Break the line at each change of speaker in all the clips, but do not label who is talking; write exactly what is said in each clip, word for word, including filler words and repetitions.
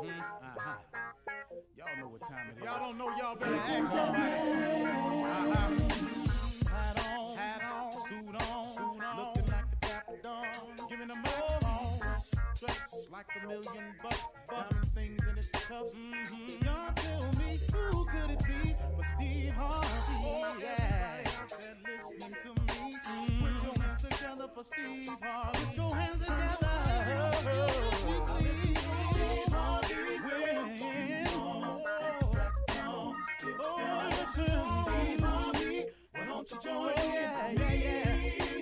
Uh-huh. Y'all know what time it is. Y'all don't know, y'all better ask somebody. Uh-huh. Hat on, hat on, suit on, suit on, looking like a dapper dog, giving them all, dressed like a million bucks, diamond things in its cuffs. Mm-hmm. Y'all tell me who could it be but Steve Harvey? Oh, yeah, listening to me. Mm-hmm. Put your hands together for Steve Harvey. Put your hands together. Oh, listen, Steve Harvey. Oh, listen, Steve Harvey. Why don't you join in? Yeah, yeah, yeah.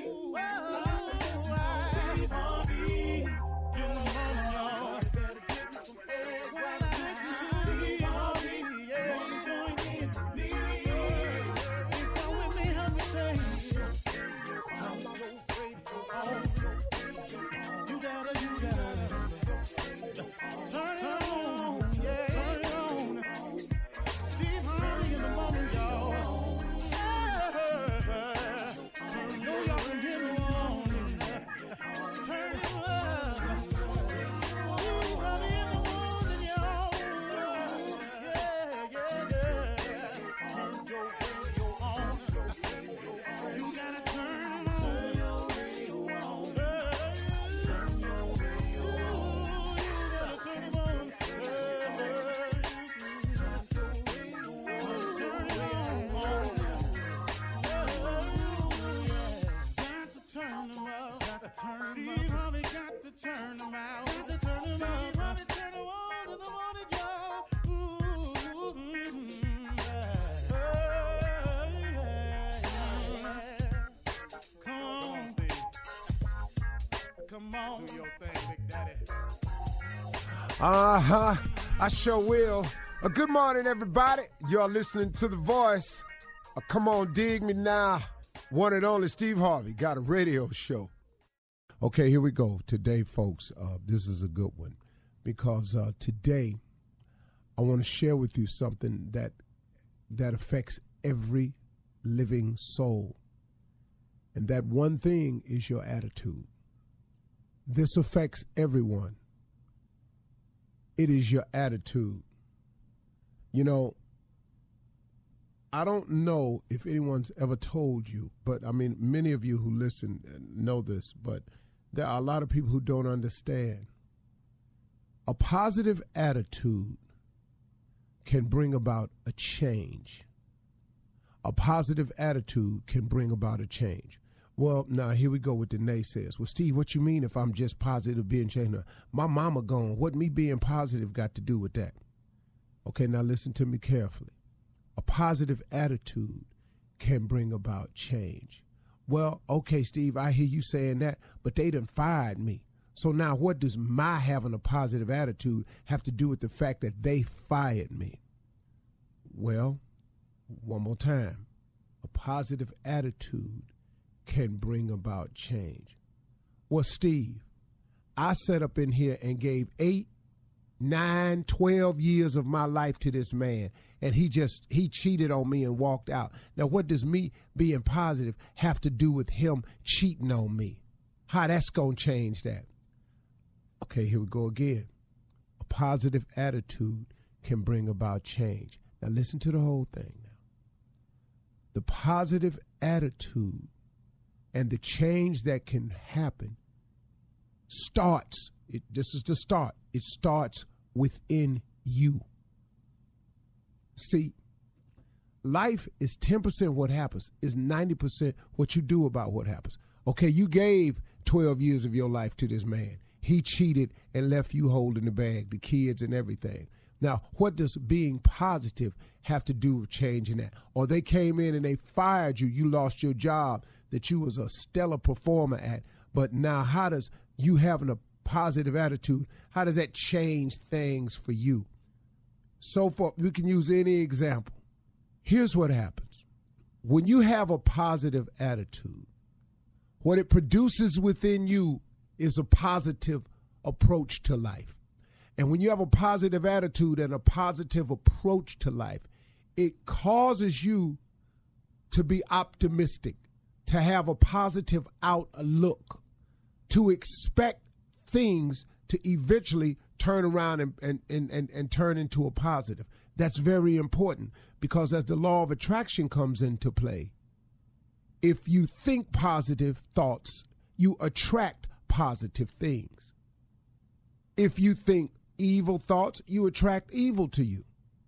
Steve Harvey got to turn them out. Got to turn them out. Harvey turn them on in the morning, y'all. Ooh, mm, yeah. Oh, yeah. Come on, Steve. Come on. Do your thing, Big Daddy.
Uh-huh. I sure will. Uh, good morning, everybody. Y'all listening to The Voice. Uh, come on, dig me now. One and only Steve Harvey got a radio show. Okay, here we go. Today, folks, uh, this is a good one because uh, today I want to share with you something that that affects every living soul. And that one thing is your attitude. This affects everyone. It is your attitude. You know, I don't know if anyone's ever told you, but I mean, many of you who listen know this, but there are a lot of people who don't understand. A positive attitude can bring about a change. A positive attitude can bring about a change. Well, now here we go with the naysayers. Well, Steve, what you mean if I'm just positive being changed? My mama gone. What me being positive got to do with that? Okay, now listen to me carefully. A positive attitude can bring about change. Well, okay, Steve, I hear you saying that, but they done fired me. So now what does my having a positive attitude have to do with the fact that they fired me? Well, one more time. A positive attitude can bring about change. Well, Steve, I sat up in here and gave eight, nine, twelve years of my life to this man, and he just, he cheated on me and walked out. Now, what does me being positive have to do with him cheating on me? How that's going to change that? Okay, here we go again. A positive attitude can bring about change. Now, listen to the whole thing now. The positive attitude and the change that can happen starts, it, this is the start, it starts within you. See, life is ten percent what happens, is ninety percent what you do about what happens. Okay, you gave twelve years of your life to this man. He cheated and left you holding the bag, the kids and everything. Now, what does being positive have to do with changing that? Or they came in and they fired you, you lost your job that you was a stellar performer at, but now how does you having a positive attitude, how does that change things for you? So for, we can use any example. Here's what happens. When you have a positive attitude, what it produces within you is a positive approach to life. And when you have a positive attitude and a positive approach to life, it causes you to be optimistic, to have a positive outlook, to expect things to eventually turn around and, and, and, and, and turn into a positive. That's very important because as the law of attraction comes into play, if you think positive thoughts, you attract positive things. If you think evil thoughts, you attract evil to you.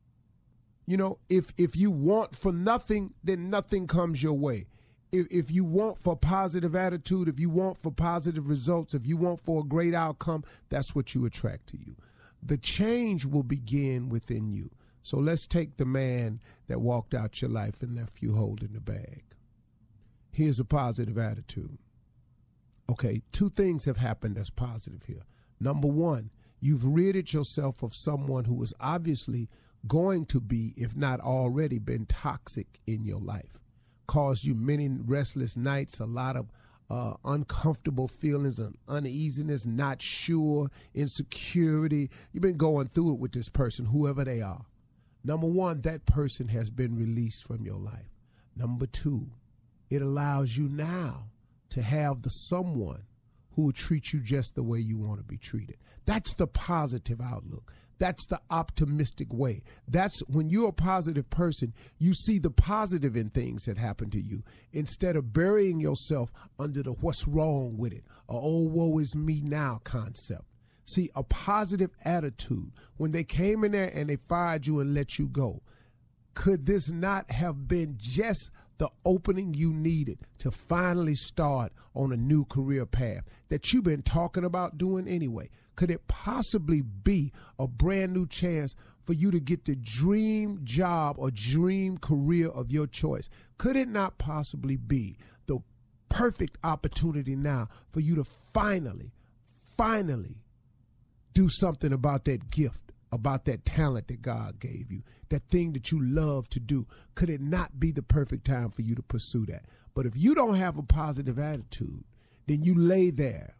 You know, if if you want for nothing, then nothing comes your way. If, if you want for positive attitude, if you want for positive results, if you want for a great outcome, that's what you attract to you. The change will begin within you. So let's take the man that walked out your life and left you holding the bag. Here's a positive attitude. Okay, two things have happened that's positive here. Number one, you've ridded yourself of someone who is obviously going to be, if not already, been toxic in your life. Caused you many restless nights, a lot of uh, uncomfortable feelings and uneasiness, not sure, insecurity. You've been going through it with this person, whoever they are. Number one, that person has been released from your life. Number two, it allows you now to have the someone who will treat you just the way you want to be treated. That's the positive outlook. That's the optimistic way. That's when you're a positive person, you see the positive in things that happen to you instead of burying yourself under the what's wrong with it, or oh, woe is me now concept. See, a positive attitude, when they came in there and they fired you and let you go, could this not have been just the opening you needed to finally start on a new career path that you've been talking about doing anyway? Could it possibly be a brand new chance for you to get the dream job or dream career of your choice? Could it not possibly be the perfect opportunity now for you to finally, finally do something about that gift, about that talent that God gave you, that thing that you love to do? Could it not be the perfect time for you to pursue that? But if you don't have a positive attitude, then you lay there.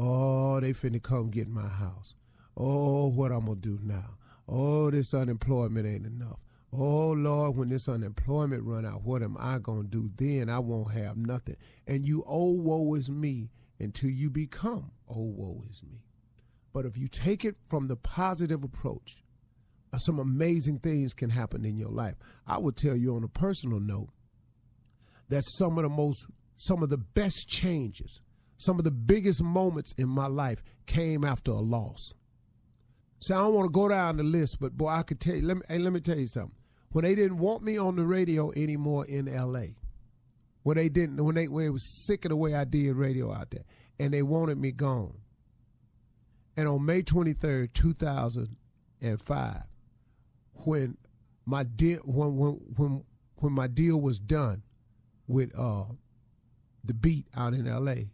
Oh, they finna come get my house. Oh, what I'm gonna do now? Oh, this unemployment ain't enough. Oh, Lord, when this unemployment run out, what am I gonna do then? I won't have nothing. And you, oh, woe is me, until you become, oh, woe is me. But if you take it from the positive approach, some amazing things can happen in your life. I would tell you on a personal note that some of the most, some of the best changes, some of the biggest moments in my life came after a loss. So I don't want to go down the list, but boy, I could tell you, let me, hey, let me tell you something. When they didn't want me on the radio anymore in L A, when they didn't, when they, when they was sick of the way I did radio out there, and they wanted me gone. And on May twenty-third, two thousand five, when my deal, when, when, when, when my deal was done with uh, the Beat out in L A,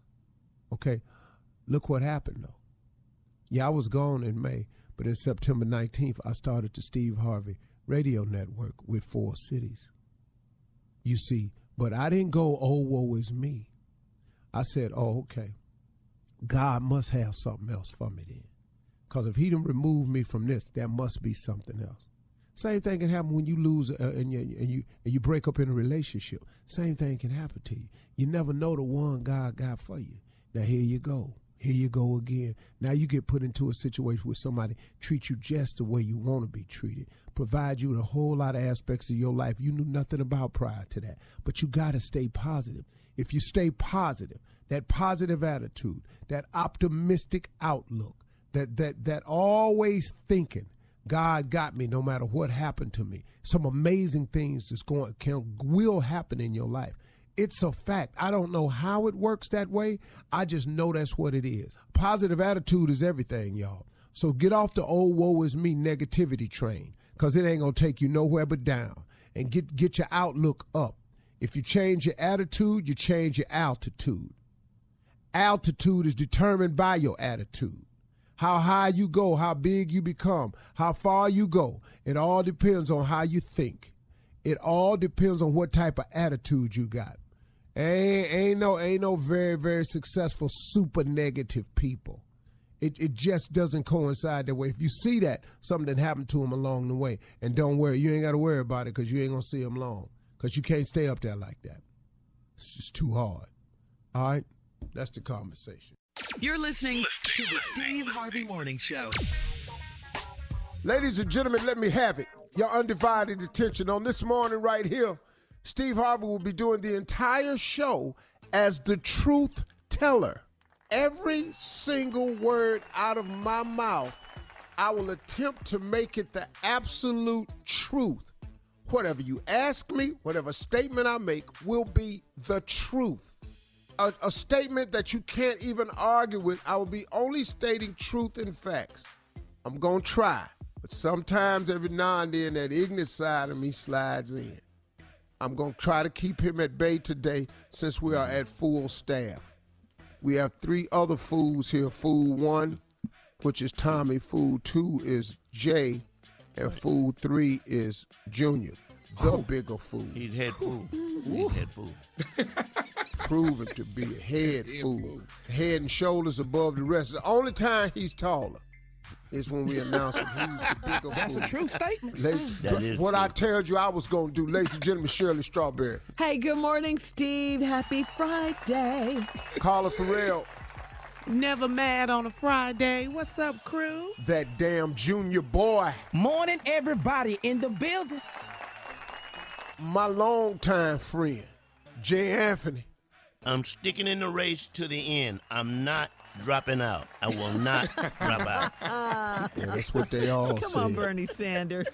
okay, look what happened though. Yeah, I was gone in May, but in September nineteenth, I started the Steve Harvey Radio Network with four cities. You see, but I didn't go, oh, woe is me. I said, oh, okay, God must have something else for me then. Because if he didn't remove me from this, there must be something else. Same thing can happen when you lose uh, and, you, and, you, and you break up in a relationship. Same thing can happen to you. You never know the one God got for you. Now here you go. Here you go again. Now you get put into a situation where somebody treats you just the way you want to be treated, provide you with a whole lot of aspects of your life you knew nothing about prior to that. But you got to stay positive. If you stay positive, that positive attitude, that optimistic outlook, that that that always thinking, God got me no matter what happened to me. Some amazing things that's going can will happen in your life. It's a fact. I don't know how it works that way. I just know that's what it is. Positive attitude is everything, y'all. So get off the old woe is me negativity train, because it ain't going to take you nowhere but down. And get, get your outlook up. If you change your attitude, you change your altitude. Altitude is determined by your attitude. How high you go, how big you become, how far you go. It all depends on how you think. It all depends on what type of attitude you got. Ain't, ain't no ain't no very, very successful super negative people. It it just doesn't coincide that way. If you see that, something that happened to them along the way, and don't worry, you ain't got to worry about it because you ain't going to see them long, because you can't stay up there like that. It's just too hard. All right? That's the conversation.
You're listening to the Steve Harvey Morning Show.
Ladies and gentlemen, let me have it. Your undivided attention on this morning right here. Steve Harvey will be doing the entire show as the truth teller. Every single word out of my mouth, I will attempt to make it the absolute truth. Whatever you ask me, whatever statement I make will be the truth. A, a statement that you can't even argue with. I will be only stating truth and facts. I'm going to try. But sometimes, every now and then, that ignorant side of me slides in. I'm going to try to keep him at bay today since we are at full staff. We have three other fools here. Fool one, which is Tommy. Fool two is Jay. And fool three is Junior, the oh. bigger fool.
He's head fool. He's head fool.
Proven to be a head fool. Head and shoulders above the rest. The only time he's taller is when we announce him. He's the bigger
That's
fool.
a true statement.
Ladies,
That is
what
true.
I told you I was going to do, ladies and gentlemen, Shirley Strawberry.
Hey, good morning, Steve. Happy Friday.
Carla Farrell.
Never mad on a Friday. What's up, crew?
That damn Junior boy.
Morning, everybody in the building.
My longtime friend, Jay Anthony.
I'm sticking in the race to the end. I'm not dropping out. I will not drop out.
Yeah, that's what they all
Come
say.
on, Bernie Sanders.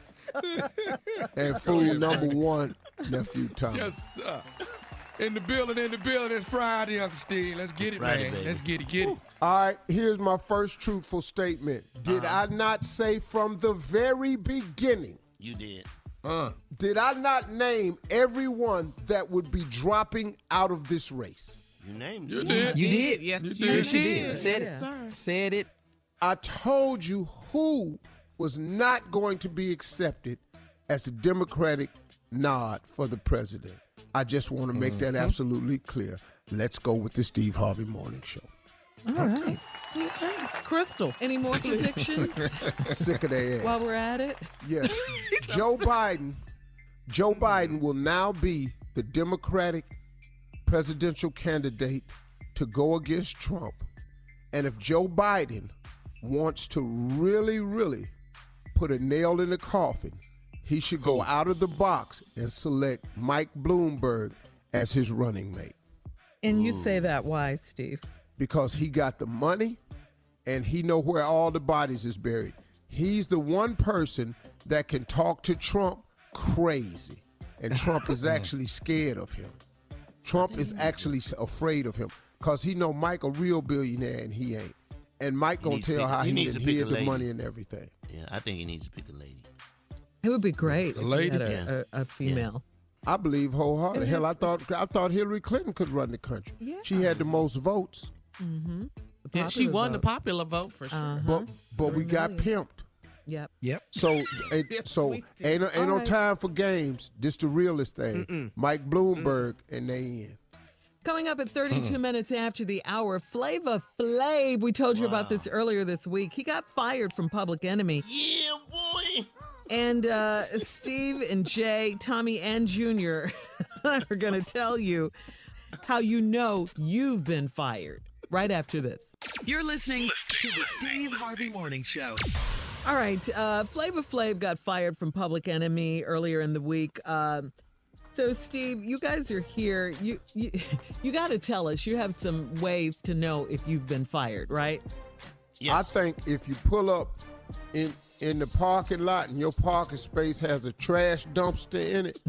And fool number one, nephew Tommy.
Yes, sir. In the building, in the building. It's Friday, Uncle Steve. Let's get it,
Friday,
man.
baby.
Let's get it, get it.
All right, here's my first truthful statement. Did
Uh-huh.
I not say from the very beginning,
You did.
Uh.
did I not name everyone that would be dropping out of this race?
You named
You
it.
did.
You did.
Yes,
You
you,
did.
did.
Yes, you did.
Yeah.
Said
Yeah.
it.
Sir.
Said it.
I told you who was not going to be accepted as the Democratic nod for the president. I just want to make that absolutely clear. Let's go with the Steve Harvey Morning Show.
All right.
Okay. Crystal.
Any more predictions
Sick of their ass.
while we're at it?
Yes. Joe Biden, Joe Biden will now be the Democratic presidential candidate to go against Trump. And if Joe Biden wants to really, really put a nail in the coffin, he should go out of the box and select Mike Bloomberg as his running mate.
And you say that why, Steve?
Because he got the money and he know where all the bodies is buried. He's the one person that can talk to Trump crazy. And Trump is actually scared of him. Trump is actually afraid of him because he know Mike a real billionaire and he ain't. And Mike
He
gonna
needs to
tell
pick-
how
he
he,
needs
done
to pick
hid
a
the
lady.
money and everything.
Yeah, I think he needs to pick a lady.
It would be great
A
if
lady?
you had a,
Yeah.
a, a female.
I believe wholeheartedly.
It
Hell, I
is-
thought I thought Hillary Clinton could run the country.
Yeah.
She had the most votes,
Mm-hmm.
Yeah, she won the popular vote for sure.
Uh-huh.
but but we
Three
got
million.
pimped.
Yep.
Yep.
So ain't, so
we did.
ain't no, ain't
All
no
right.
time for games. This the realest thing. Mike Bloomberg and they in.
Coming up at thirty-two minutes after the hour, Flava Flav. We told you about this earlier this week. He got fired from Public Enemy.
Yeah, boy.
And uh, Steve and Jay, Tommy and Junior are going to tell you how you know you've been fired right after this.
You're listening to the Steve Harvey Morning Show.
All right. Uh, Flava Flav got fired from Public Enemy earlier in the week. Um, so, Steve, you guys are here. You you, you got to tell us. You have some ways to know if you've been fired, right?
Yes.
I think if you pull up in in the parking lot and your parking space has a trash dumpster in it,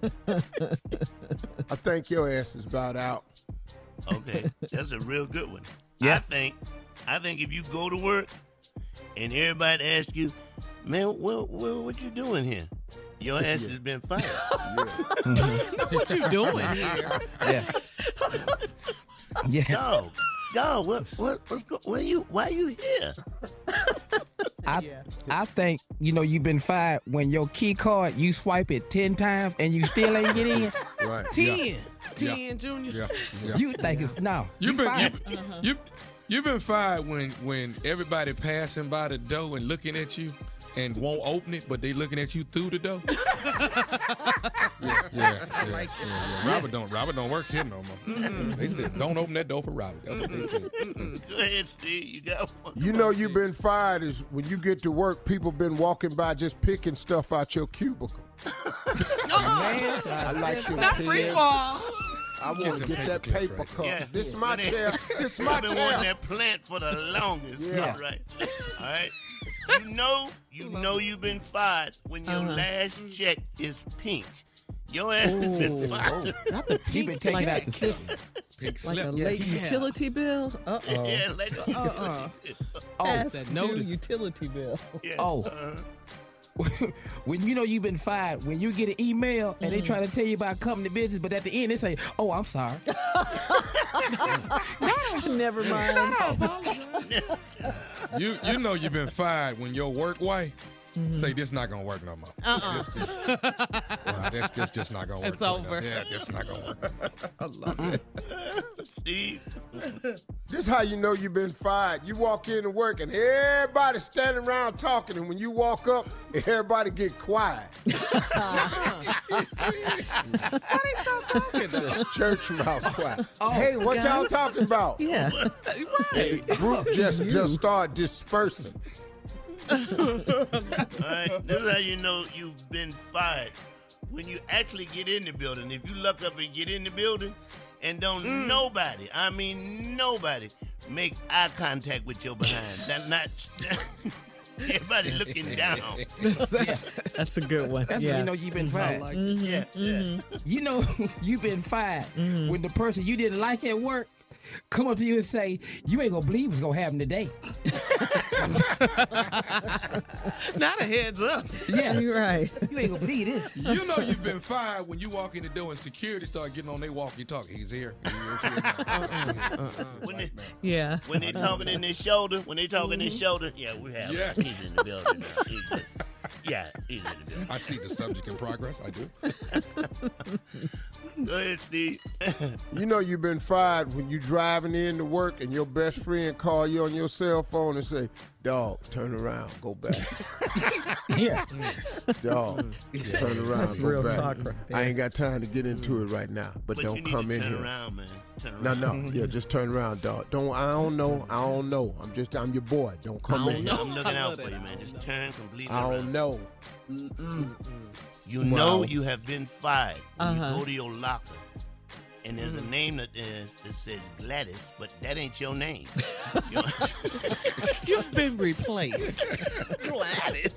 I think your ass is about out.
Okay, that's a real good one.
Yeah.
I think, I think if you go to work and everybody asks you, man, what, what, what you doing here? Your ass has been fired.
What you doing here?
Yeah. Yeah.
Dog, dog, what, what, what's go, where you, why you here?
I I think, you know, you've been fired when your key card, you swipe it ten times and you still ain't get in.
Right.
Ten. Ten, Junior.
Yeah. yeah.
You think it's, no.
You've
you
been
fired.
you, you you've been fired when when everybody passing by the door and looking at you, and won't open it, but they looking at you through the door. yeah, yeah, yeah, yeah, yeah. Robert don't Robert don't work here no more. Mm-hmm. They said don't open that door for Robert. That's what they said.
Go ahead, Steve. You got one.
You know you've been fired is when you get to work, people been walking by just picking stuff out your cubicle. Man, I like your
Not free
pens.
fall.
I want to get that
paper
paper
right.
cup.
Yeah.
This is my
When they-
chair. This is my
I've been
chair.
wanting that plant for the longest.
Yeah.
All right. All right. You know, you know you've been fired when your
Uh-huh.
last check is pink. Your ass has been fired.
Not the
He
pink,
been taking
like,
out the system.
Pink
like
slip.
a late
Yeah.
utility bill. Uh oh.
Yeah, like
Uh-uh.
Oh,
Past
that
due
notice.
utility bill.
yeah.
Oh.
Uh-huh.
When you know you've been fired, when you get an email and they try to tell you about company business, but at the end they say, "Oh, I'm sorry."
Never mind.
You you know you've been fired when your work wife say this not gonna work no more.
Uh-uh.
This, this, nah, this, this just not gonna work.
It's
no
over.
more. Yeah, this not gonna work. No more.
I love it.
Steve.
This how you know you've been fired. You walk in to work and everybody standing around talking, and when you walk up, everybody get quiet. Church mouse quiet. Hey, what y'all
guys.
talking about?
Yeah.
The group just just start dispersing.
All right. This is how you know you've been fired. When you actually get in the building. If you look up and get in the building and don't nobody, I mean nobody, make eye contact with your behind. That's not everybody looking down.
That's a good one.
That's
yeah.
when you know you've been fired.
Yeah, yeah.
You know you've been fired when the person you didn't like at work come up to you and say, "You ain't gonna believe what's gonna happen today."
Not a heads up.
Yeah,
You're right.
you ain't gonna believe this.
You know you've been fired when you walk in the door and security start getting on their walkie talkie. He's here. He is here now.
When they
Yeah.
when they talking in their shoulder, when they talking in their shoulder, yeah, we have
Yeah.
he's in the building now. He's just, yeah, he's in the building.
I see the subject in progress. I do.
Go ahead, Steve.
You know you've been fired when you driving in to work and your best friend call you on your cell phone and say, "Dog, turn around, go back."
Yeah,
Dog, turn around,
That's
go
real
back.
talk right there.
I ain't got time to get into it right now, but,
But
don't
you need
come
to
in
turn
here.
around, man. Turn
No,
around.
no, yeah, just turn around, dog. Don't I don't know, I don't know. I'm just I'm your boy. Don't come in
Yeah,
here.
I'm looking out for you, man. Just turn completely
I
around.
don't know.
You know you have been fired when
Uh-huh.
you go to your locker, and there's a name that is that says Gladys, but that ain't your name. You know-
You've been replaced.
Gladys.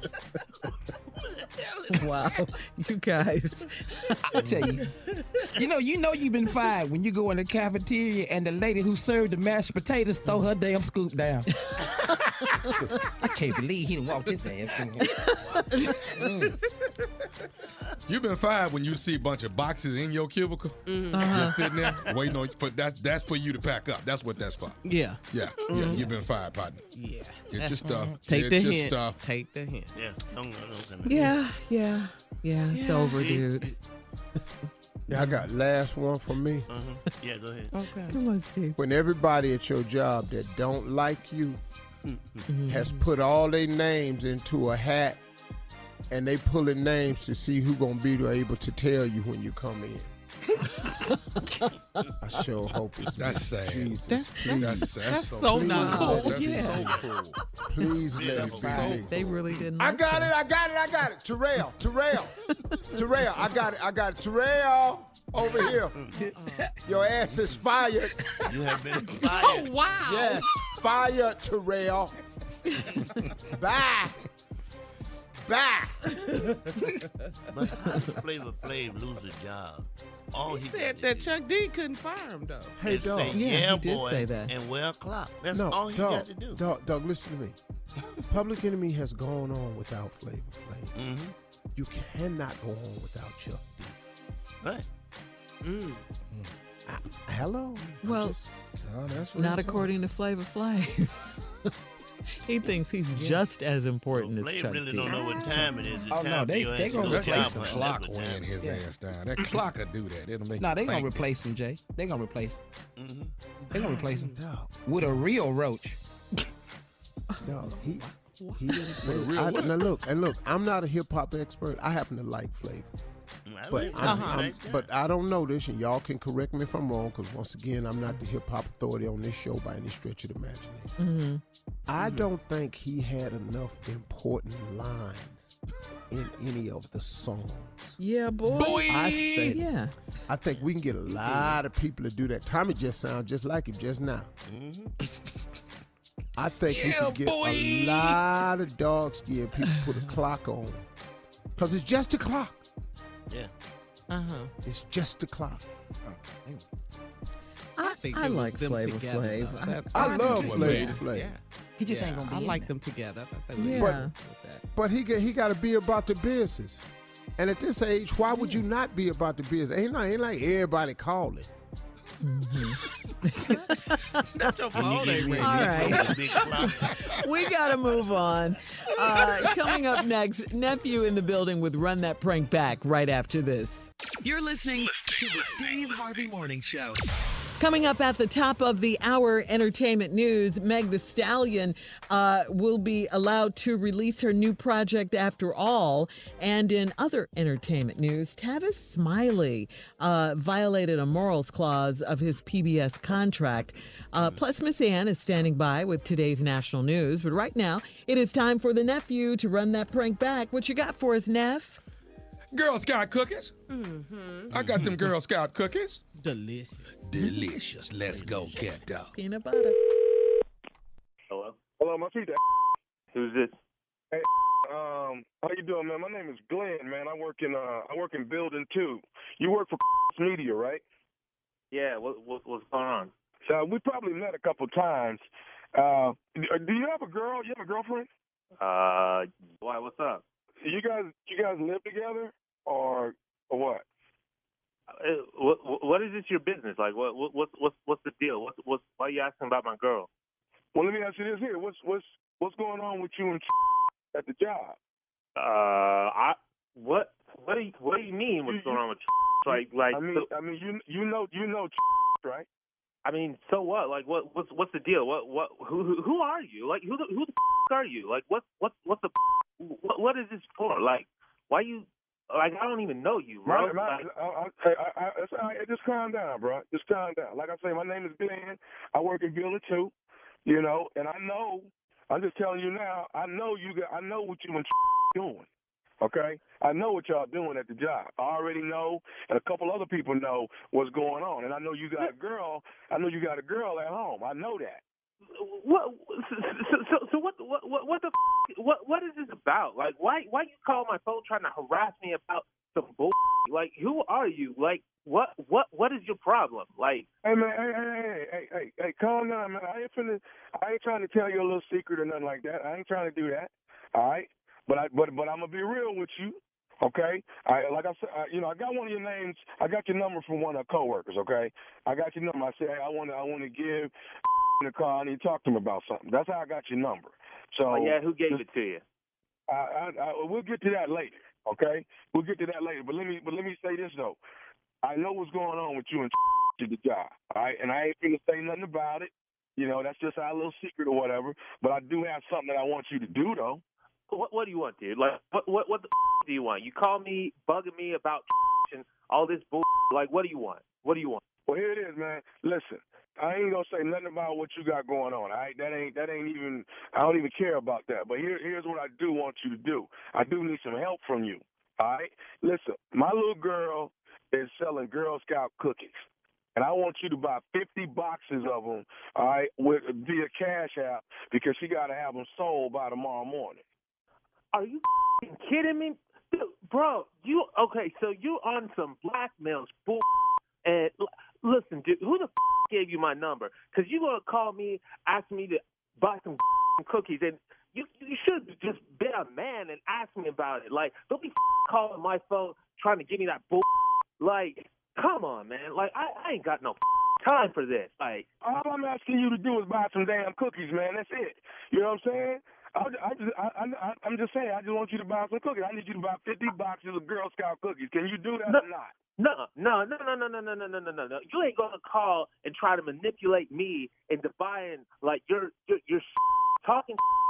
Wow. You guys.
I tell you. You know, you know you've been fired when you go in the cafeteria and the lady who served the mashed potatoes throw her damn scoop down. I can't believe he done walked his ass in here.
You've been fired when you see a bunch of boxes in your cubicle. Just sitting there waiting on. For that's that's for you to pack up. That's what that's for.
Yeah.
Yeah, yeah. You've been fired, partner.
Yeah.
Get your stuff.
Take
Get
the
your
hint.
stuff.
Take the hint.
yeah, don't, don't come in.
Yeah, yeah, yeah. It's over, dude.
Yeah, I got last one for me.
Uh-huh. Yeah, go ahead.
Okay.
Come on, Steve.
When everybody at your job that don't like you has put all their names into a hat and they pulling names to see who gonna be able to tell you when you come in. I sure hope it's me.
That's sad.
Jesus,
That's-
please,
That's that's,
That's
so,
so
cool.
not cool.
That's
Yeah.
so cool.
please
Yeah,
let
that's
it
so
be me.
They really didn't.
I
like
got
that.
it, I got it, I got it. Terrell, Terrell, Terrell, I got it, I got it. Terrell, over here. Your ass is fired.
You have been
Oh,
fired.
wow.
Yes, fired, Terrell. Bye. Bye.
But how does Flavor Flav lose a job? All he,
He said
got
that
to do
Chuck D couldn't fire him, though.
Hey,
is
dog.
say,
Yeah,
yeah,
he did
boy,
say that.
and wear a clock. That's
No,
all he
dog,
got to do.
Dog, dog, listen to me. Public Enemy has gone on without Flavor Flav.
Mm-hmm.
You cannot go on without Chuck D.
Right.
I, hello? I'm
Well,
just-
Oh, that's what
Not
it's
according to Flava Flav. He thinks he's just as important
Well,
as
Flav
Chuck
really
D.
don't know what time it is. It's
Oh,
time
no,
for
they-
your
they
ass to
gonna
go
That's
job
like the
hunt.
clock
That's what
weighing
time
his
Yeah.
ass down. That clock will do that. It'll make
No,
you
they gonna
think.
replace him, Jay. They gonna replace him.
it is. Mhm.
They gonna replace him
Dog,
with a real roach.
dog, he, He didn't say. I, now look, and look, I'm not a hip hop expert. I happen to like Flav.
I
But,
like
I'm,
that.
I'm,
Nice guy.
but I don't know this, and y'all can correct me if I'm wrong, because once again, I'm not the hip hop authority on this show by any stretch of the imagination.
Mm-hmm.
I don't think he had enough important lines in any of the songs.
Yeah, boy.
Boy.
I think,
Yeah.
I think we can get a lot of people to do that. Tommy just sounds just like him just now.
Mm-hmm.
I think we
Yeah,
can get
boy.
a lot of dog skin people put a clock on, because it's just a clock.
Yeah.
Uh-huh.
It's just a clock.
I,
think
I
it was
like
them
Flavor
together,
Flav.
though. That-
I love
Yeah.
Flavor Flav.
Yeah.
He just
Yeah,
ain't gonna be
I
in
like
there.
them together. I thought they were
Yeah.
good with that.
But he got, he got to be about the business. And at this age, why would you not be about the business? Ain't, not, ain't like everybody calling.
That's your phone ain't ringing.
All right.
Big clock.
We got to move on. Uh, coming up next, Nephew in the building with Run That Prank Back right after this.
You're listening to the Steve Harvey Morning Show.
Coming up at the top of the hour, entertainment news, Meg the Stallion uh, will be allowed to release her new project after all. And in other entertainment news, Tavis Smiley uh, violated a morals clause of his P B S contract. Uh, plus, Miss Ann is standing by with today's national news. But right now, it is time for the nephew to run that prank back. What you got for us, Neff?
Girl Scout cookies. Mm-hmm. I got them Girl Scout cookies.
Delicious.
Delicious. Let's go, cat dog.
Peanut butter.
Hello?
Hello, my feet.
Who's this?
Hey, um, how you doing, man? My name is Glenn, man. I work in uh, I work in building two. You work for media, right?
Yeah, what, what what's going on?
So we probably met a couple times. Uh, do you have a girl? You have a girlfriend?
Uh, why? What's up?
You guys, you guys live together, or or what?
Uh, what, what is this your business? Like, what, what, what's, what's, what's the deal? What's, what's, why are you asking about my girl?
Well, let me ask you this here. What's what's what's going on with you and at the job?
Uh, I, what, what do you, what do you mean? What's going on with like, like?
I mean,
so,
I mean, you you know you know right?
I mean, so what? Like, what, what's, what's the deal? What, what, who, who, who are you? Like, who, the, who the are you? Like, what, what, what's the, what, what is this for? Like, why you? Like, I don't even know you, bro.
My, my,
like,
I, I, I, I, it's all right. Just calm down, bro. Just calm down. Like I say, my name is Glenn. I work in building two, you know, and I know. I'm just telling you now. I know you. Got, I know what you and doing. Okay, I know what y'all doing at the job. I already know, and a couple other people know what's going on. And I know you got a girl. I know you got a girl at home. I know that.
What? So, so, so what? What? What? What the? F- what? What is this about? Like, why? Why you call my phone trying to harass me about some bull? Like, who are you? Like, what? What? What is your problem? Like,
hey man, hey, hey, hey, hey, hey, hey, calm down, man. I ain't finna. I ain't trying to tell you a little secret or nothing like that. I ain't trying to do that. All right, but I, but, but I'm gonna be real with you. Okay, I, like I said, I, you know, I got one of your names. I got your number from one of our coworkers. Okay, I got your number. I said, hey, I want to, I want to give the call. I need to talk to him about something. That's how I got your number. So
oh, yeah, who gave
just,
it to you?
I, I, I, we'll get to that later. Okay, we'll get to that later. But let me, but let me say this though. I know what's going on with you and to the job. All right, and I ain't gonna say nothing about it. You know, that's just our little secret or whatever. But I do have something that I want you to do though.
What, what do you want, dude? Like, what, what, what the f- do you want? You call me, bugging me about and all this bull. Like, what do you want? What do you want?
Well, here it is, man. Listen, I ain't gonna say nothing about what you got going on. All right, that ain't that ain't even. I don't even care about that. But here, here's what I do want you to do. I do need some help from you. All right, listen, my little girl is selling Girl Scout cookies. And I want you to buy fifty boxes of them, all right, with via Cash App because she got to have them sold by tomorrow morning.
Are you f***ing kidding me? Dude, bro, you, okay, so you on some blackmail bull. And l- listen, dude, who the f*** gave you my number? Because you going to call me, ask me to buy some f***ing cookies. And you you should just be a man and ask me about it. Like, don't be f***ing calling my phone trying to give me that bull. Like, come on, man. Like, I, I ain't got no time for this. Like,
all I'm asking you to do is buy some damn cookies, man. That's it. You know what I'm saying? I, I just, I, I, I'm just saying. I just want you to buy some cookies. I need you to buy fifty boxes of Girl Scout cookies. Can you do that
no,
or not?
No, no, no, no, no, no, no, no, no, no, no, no. You ain't gonna call and try to manipulate me into buying like you're you're, you're talking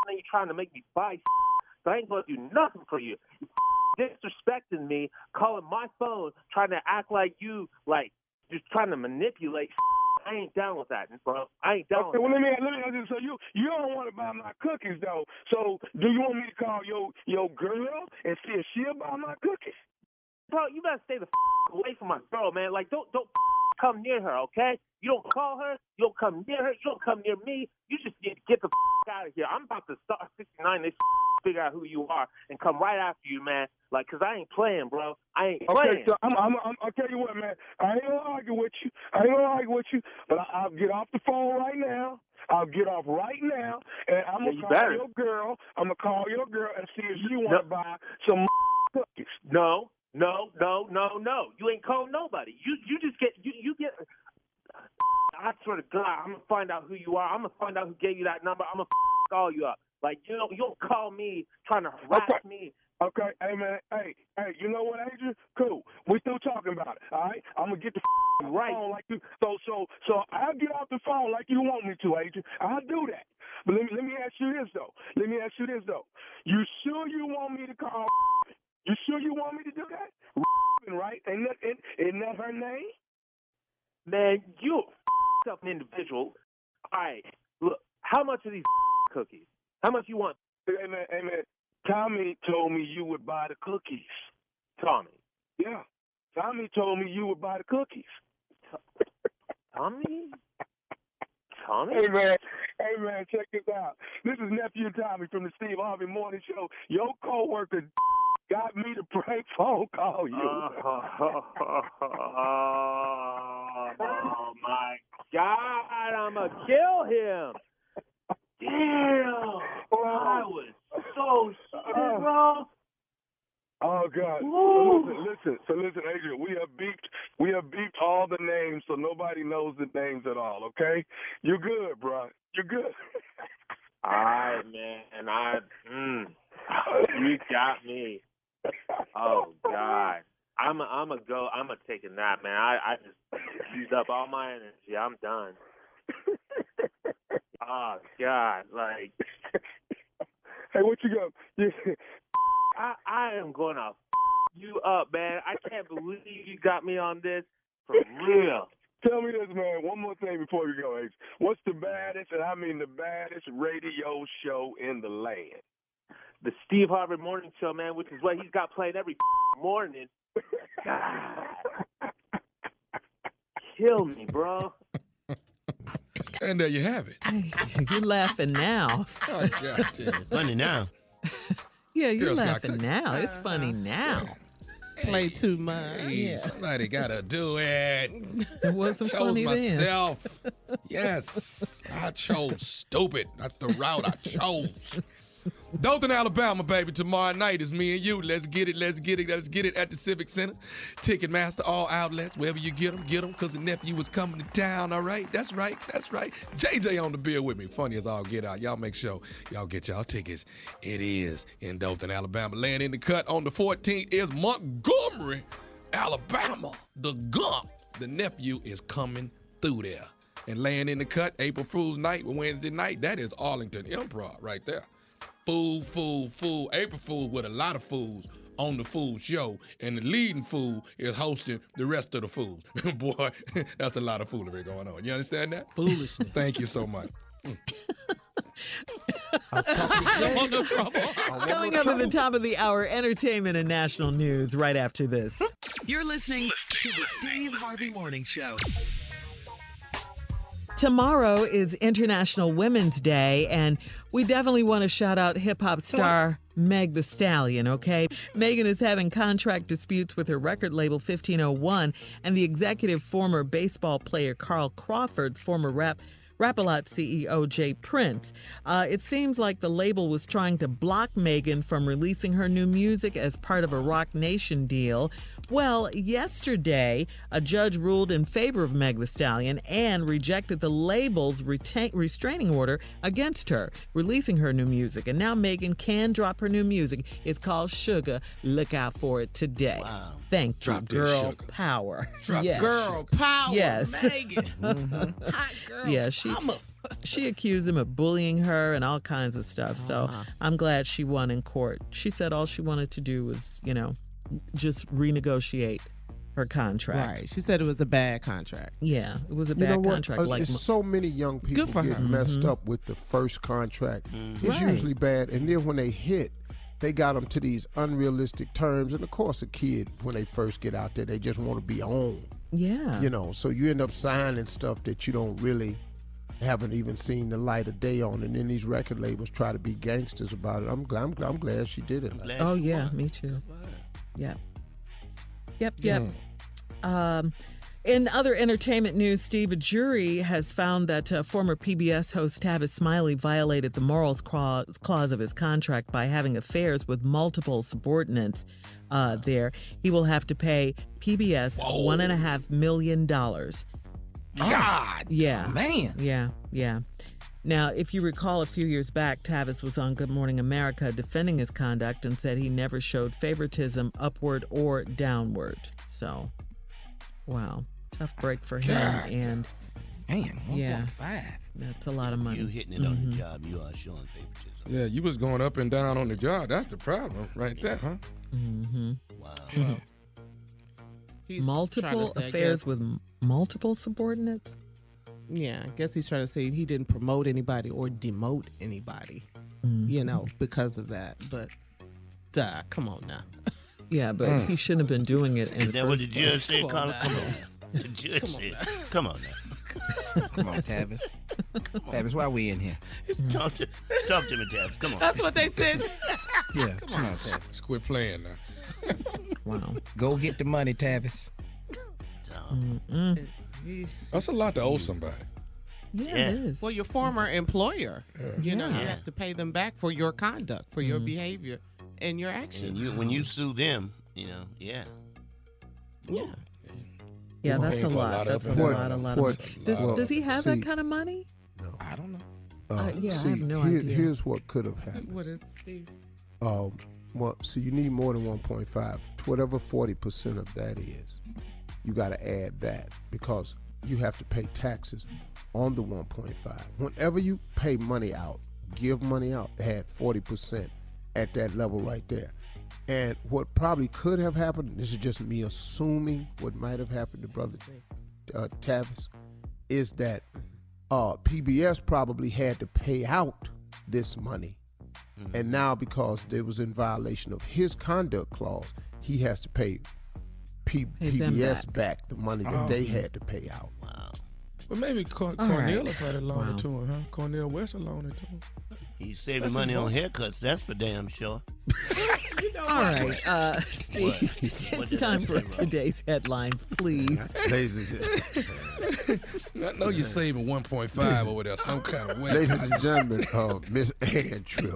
and you're trying to make me buy so I ain't going to do nothing for you. You disrespecting me, calling my phone, trying to act like you, like, just trying to manipulate. I ain't down with that, bro. I ain't down
okay,
with
well,
that.
let me, let me ask you, so you, you don't want to buy my cookies, though. So do you want me to call your, your girl and see if she'll buy my cookies?
Bro, you better stay the f- away from my girl, man. Like, don't don't f- come near her, okay? You don't call her. You don't come near her. You don't come near me. You just need to get the f- out of here. I'm about to start sixty-nine. They f- figure out who you are and come right after you, man. Like, because I ain't playing, bro. I ain't playing.
Okay, so I'm, I'm, I'm, I'll tell you what, man. I ain't going to argue with you. I ain't going to argue with you, but I, I'll get off the phone right now. I'll get off right now, and I'm going to
Yeah, you
call
better.
your girl. I'm going to call your girl and see if she want to
No.
buy some cookies.
No, no, no, no, no. You ain't called nobody. You you just get you you get. I swear to God, I'm gonna find out who you are. I'm gonna find out who gave you that number. I'm gonna call you up. Like you know, you don't call me trying to harass
Okay.
me.
Okay, hey man, hey, hey, you know what, Adrian? Cool. We still talking about it, all right? I'm gonna get the f-
Right.
phone like you. So, so, so I'll get off the phone like you want me to, Adrian. I'll do that. But let me let me ask you this though. Let me ask you this though. You sure you want me to call? You sure you want me to do that? Right? Ain't that ain't, isn't that her name?
Man, you a f- up individual. All right, look, how much are these f- cookies? How much you want?
Hey man, hey man. Tommy told me you would buy the cookies.
Tommy.
Yeah. Tommy told me you would buy the cookies.
Tommy? Tommy?
Hey man, hey man, check this out. This is Nephew Tommy from the Steve Harvey Morning Show. Your coworker got me to prank phone call you.
Oh my God, I'ma kill him. Damn. I was so shit, bro.
Oh God! So listen, listen. So listen, Adrian. We have beeped. We have beeped all the names, so nobody knows the names at all. Okay? You're good, bro. You're good.
All right, man. And I, mm, you got me. Oh God. I'm a, I'm a go. I'm a take a nap, man. I, I just used up all my energy. I'm done. Oh God, like.
Hey, what you got? You,
I, I am going to f- you up, man. I can't believe you got me on this for real.
Tell me this, man. One more thing before we go, Ace. What's the baddest, and I mean the baddest radio show in the land?
The Steve Harvey Morning Show, man, which is what he's got playing every f- morning. God. Kill me, bro.
And there you have it.
You're laughing now.
Oh, God, damn.
Funny now.
Yeah, you're
Girls got
laughing
cookies.
now. It's funny now.
Play too much.
Hey, somebody gotta do it.
It wasn't
chose
funny then.
myself. Yes, I chose stupid. That's the route I chose. Dothan, Alabama, baby. Tomorrow night is me and you. Let's get it, let's get it, let's get it at the Civic Center. Ticketmaster, all outlets, wherever you get them, get them, because the nephew was coming to town, all right? That's right, that's right. J J on the bill with me. Funny as all get out. Y'all make sure y'all get y'all tickets. It is in Dothan, Alabama. Laying in the cut on the fourteenth is Montgomery, Alabama. The Gump. The nephew is coming through there. And laying in the cut, April Fool's night, Wednesday night, that is Arlington Improv right there. Fool, fool, fool. April Fool with a lot of fools on the Fool Show, and the leading fool is hosting the rest of the fools. Boy, that's a lot of foolery going on. You understand that?
Foolishness.
Thank you so much.
I want no trouble.
Coming up at the top of the hour, entertainment and national news right after this.
You're listening to the Steve Harvey Morning Show.
Tomorrow is International Women's Day, and we definitely want to shout out hip-hop star Meg the Stallion, okay? Megan is having contract disputes with her record label fifteen oh one, and the executive former baseball player Carl Crawford, former rap Rap-A-Lot C E O Jay Prince. Uh, it seems like the label was trying to block Megan from releasing her new music as part of a Roc Nation deal. Well, yesterday, a judge ruled in favor of Meg the Stallion and rejected the label's retain- restraining order against her, releasing her new music. And now Megan can drop her new music. It's called Sugar. Look out for it today.
Wow.
Thank
Drop
you,
that
girl
sugar.
power.
Drop
yes.
that
Girl power,
Yes.
Megan. Hot girl
Yeah, she
power.
She accused him of bullying her and all kinds of stuff. So
Uh-huh.
I'm glad she won in court. She said all she wanted to do was, you know, just renegotiate her contract.
Right. She said it was a bad contract.
Yeah, it was a
You
bad
know what?
contract.
Uh,
like
there's so many young people
for
get
her.
messed
Mhm.
up with the first contract.
Mm-hmm.
It's
Right.
usually bad, and then when they hit, they got them to these unrealistic terms. And of course, a kid when they first get out there, they just want to be on.
yeah.
You know, so you end up signing stuff that you don't really haven't even seen the light of day on, and then these record labels try to be gangsters about it. I'm glad. I'm, I'm glad she did it.
Glad
Oh
she
yeah,
won.
me too. Yep. Yep, yep. Um, in other entertainment news, Steve, a jury has found that uh, former P B S host Tavis Smiley violated the morals clause, clause of his contract by having affairs with multiple subordinates uh, there. He will have to pay P B S one and a half million dollars.
God,
Yeah.
man.
Yeah, yeah. Now, if you recall, a few years back, Tavis was on Good Morning America defending his conduct and said he never showed favoritism upward or downward. So, wow, tough break for him.
God.
And
Man,
Yeah.
one point five.
that's a lot of money.
You hitting it on the job, you are showing favoritism.
Yeah, you was going up and down on the job. That's the problem right there, huh?
Mm-hmm.
Wow.
He's
Multiple
trying to say, I
affairs
guess-
with m- multiple subordinates?
Yeah, I guess he's trying to say he didn't promote anybody or demote anybody,
Mm.
you know, because of that. But, duh, come on now.
Yeah, but he shouldn't have been doing it in
Is
the
that what the
first
judge
place.
said,
Come on
Carla?
now.
Come on. The judge said, come on now.
Come on, Tavis. Tavis, why we in here?
Talk to, talk to me, Tavis. Come on.
That's what they said.
Yeah, come on, Tavis.
Let's quit playing now.
Wow.
Go get the money, Tavis.
Tom.
That's a lot to owe somebody.
Yeah,
Yeah.
it is.
Well, your former employer, you know, you
Yeah.
have to pay them back for your conduct, for your behavior and your
And
actions.
you, when you sue them, you know, yeah.
Yeah.
yeah,
You're
that's
paying
a
for a
lot.
lot of
That's a
it.
lot, a lot of
What-
money. Does,
well,
does he have
see-
that kind of money?
I don't know.
Uh,
Uh, yeah, I
see,
have no
here-
idea.
Here's what could have happened.
What is Steve?
Um, well, so you need more than one point five. Whatever forty percent of that is, you got to add that because you have to pay taxes on the one point five. Whenever you pay money out, give money out, add forty percent at that level right there. And what probably could have happened, this is just me assuming what might have happened to Brother uh, Tavis, is that uh, P B S probably had to pay out this money. And now because it was in violation of his conduct clause, he has to pay P-
Pay them
PBS
back.
back. the money that they had to pay out.
Wow.
But maybe Cor-
All
Cornell
right.
probably loaned
Wow.
it to him, huh? Cornell West loaned it to him.
He's saving
That's
money
his
on
fault.
haircuts, that's for damn sure.
All right, uh, Steve,
What
it's
did
time
I
for
say wrong?
today's headlines, please.
Ladies and, gen-
I know you're saving one point five over there some kind of way.
ladies and gentlemen, uh, Miss Ann Tripp.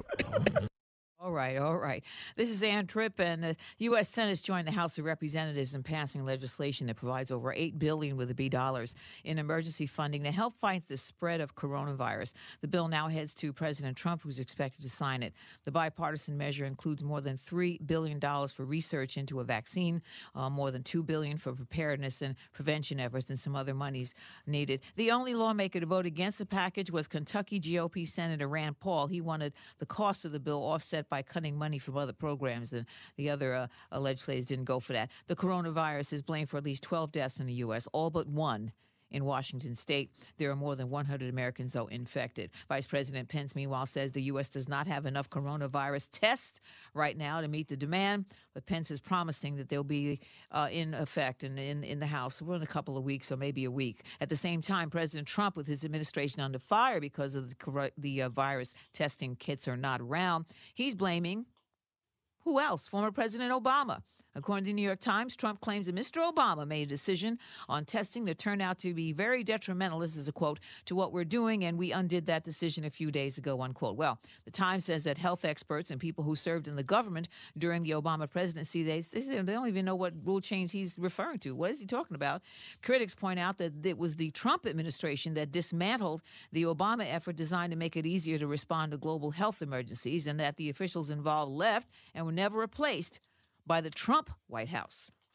All right, all right. This is Ann Tripp, and the U S Senate joined the House of Representatives in passing legislation that provides over eight billion dollars with a B dollars in emergency funding to help fight the spread of coronavirus. The bill now heads to President Trump, who's expected to sign it. The bipartisan measure includes more than three billion dollars for research into a vaccine, uh, more than two billion dollars for preparedness and prevention efforts, and some other monies needed. The only lawmaker to vote against the package was Kentucky G O P Senator Rand Paul. He wanted the cost of the bill offset by cutting money from other programs, and the other uh, uh, legislators didn't go for that. The coronavirus is blamed for at least twelve deaths in the U S, all but one in Washington state. There are more than one hundred Americans, though, infected. Vice President Pence, meanwhile, says the U S does not have enough coronavirus tests right now to meet the demand, but Pence is promising that they'll be uh, in effect and in, in the House in a couple of weeks or maybe a week. At the same time, President Trump, with his administration under fire because of the, cor- the uh, virus testing kits are not around, he's blaming who else? Former President Obama. According to the New York Times, Trump claims that Mister Obama made a decision on testing that turned out to be very detrimental, this is a quote, to what we're doing, and we undid that decision a few days ago, unquote. Well, the Times says that health experts and people who served in the government during the Obama presidency, they, they don't even know what rule change he's referring to. What is he talking about? Critics point out that it was the Trump administration that dismantled the Obama effort designed to make it easier to respond to global health emergencies, and that the officials involved left and were never replaced by the Trump White House.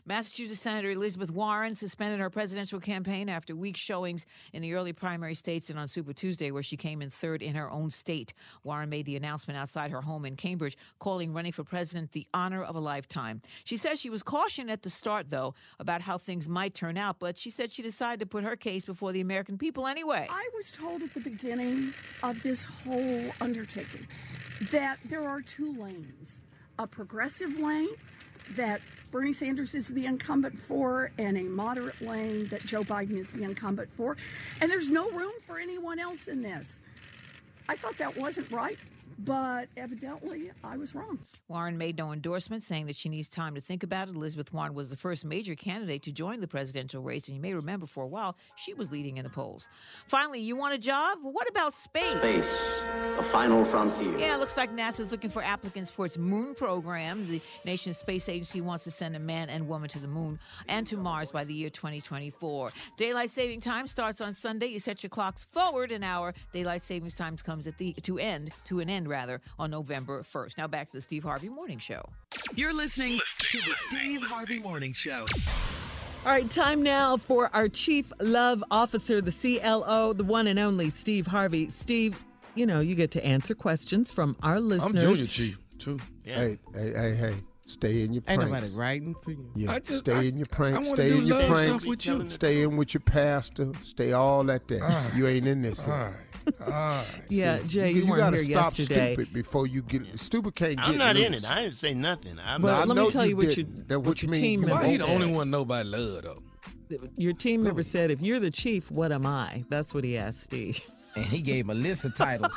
Massachusetts Senator Elizabeth Warren suspended her presidential campaign after weak showings in the early primary states and on Super Tuesday, where she came in third in her own state. Warren made the announcement outside her home in Cambridge, calling running for president the honor of a lifetime. She says she was cautioned at the start, though, about how things might turn out, but she said she decided to put her case before the American people anyway.
I was told at the beginning of this whole undertaking that there are two lanes, a progressive lane that Bernie Sanders is the incumbent for and a moderate lane that Joe Biden is the incumbent for. And there's no room for anyone else in this. I thought that wasn't right, but evidently I was wrong.
Warren made no endorsement, saying that she needs time to think about it. Elizabeth Warren was the first major candidate to join the presidential race, and you may remember for a while she was leading in the polls. Finally, you want a job? Well, what about space?
Space, the final frontier.
Yeah, it looks like NASA's looking for applicants for its moon program. The nation's space agency wants to send a man and woman to the moon and to Mars by the year twenty twenty-four. Daylight saving time starts on Sunday. You set your clocks forward an hour. Daylight savings time comes at the to end to an end rather on November first. Now back to the Steve Harvey Morning Show.
You're listening to the Steve Harvey Morning Show.
All right, time now for our Chief Love Officer, the C L O, the one and only Steve Harvey. Steve, you know, you get to answer questions from our listeners.
I'm Junior Chief, too.
Yeah.
Hey, hey, hey, hey. Stay in your
Ain't
pranks.
nobody writing for you.
Yeah,
I just-
stay
I-
in your
I
pranks.
wanna
Stay
do
in your
love
pranks.
stuff with you.
Stay in with your pastor. Stay all at that.
Ah.
You ain't in this.
All
here.
right. All right.
Yeah, Jay, you,
you
weren't
gotta
here
stop
yesterday.
stupid before you get stupid. Can't get
I'm not in
loose.
it. I didn't say nothing. I'm
But
I
let me
know
tell you what
didn't.
you-
That
what your
mean.
team
You
member
Why he
won't.
the only one nobody love, though?
Your team member said, if you're the chief, what am I? That's what he asked Steve.
And he gave him a list of titles.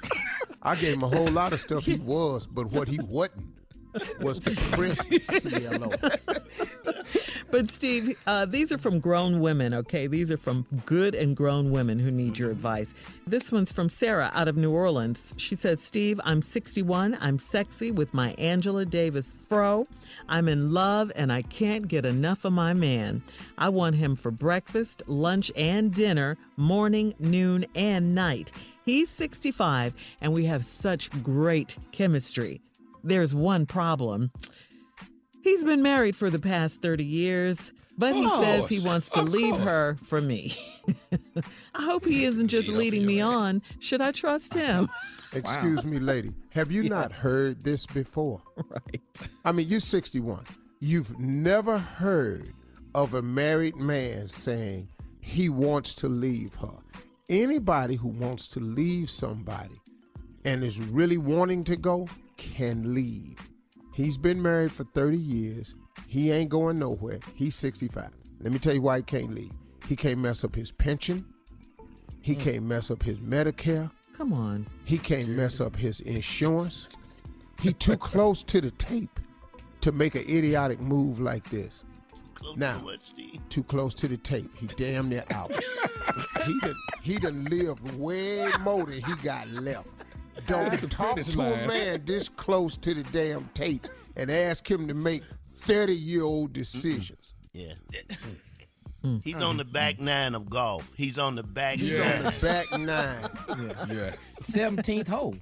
I gave him a whole lot of stuff he was, but what he wasn't was the crisp C L O.
But Steve, uh, these are from grown women, okay? These are from good and grown women who need your advice. This one's from Sarah out of New Orleans. She says, Steve, I'm sixty-one. I'm sexy with my Angela Davis fro. I'm in love and I can't get enough of my man. I want him for breakfast, lunch, and dinner, morning, noon, and night. He's sixty-five and we have such great chemistry. There's one problem. He's been married for the past thirty years, but he
Oh,
says he wants to
of
leave
course.
her for me. I hope he isn't just leading me on. Should I trust him?
Excuse me, lady. Have you not heard this before?
Right.
I mean, you're sixty-one. You've never heard of a married man saying he wants to leave her. Anybody who wants to leave somebody and is really wanting to go can leave. He's been married for thirty years. He ain't going nowhere. He's sixty-five. Let me tell you why he can't leave. He can't mess up his pension. He can't mess up his Medicare.
Come on.
He can't mess up his insurance. He too close to the tape to make an idiotic move like this.
close
Now,
to what, Steve?
too close to the tape. He damn near out. he done he done lived way more than he got left. Don't talk
finish
to a
line.
man this close to the damn tape and ask him to make thirty-year-old decisions.
Yeah. He's on the back nine of golf. He's on the back
He's
nine.
on the back nine.
Yeah.
seventeenth hole.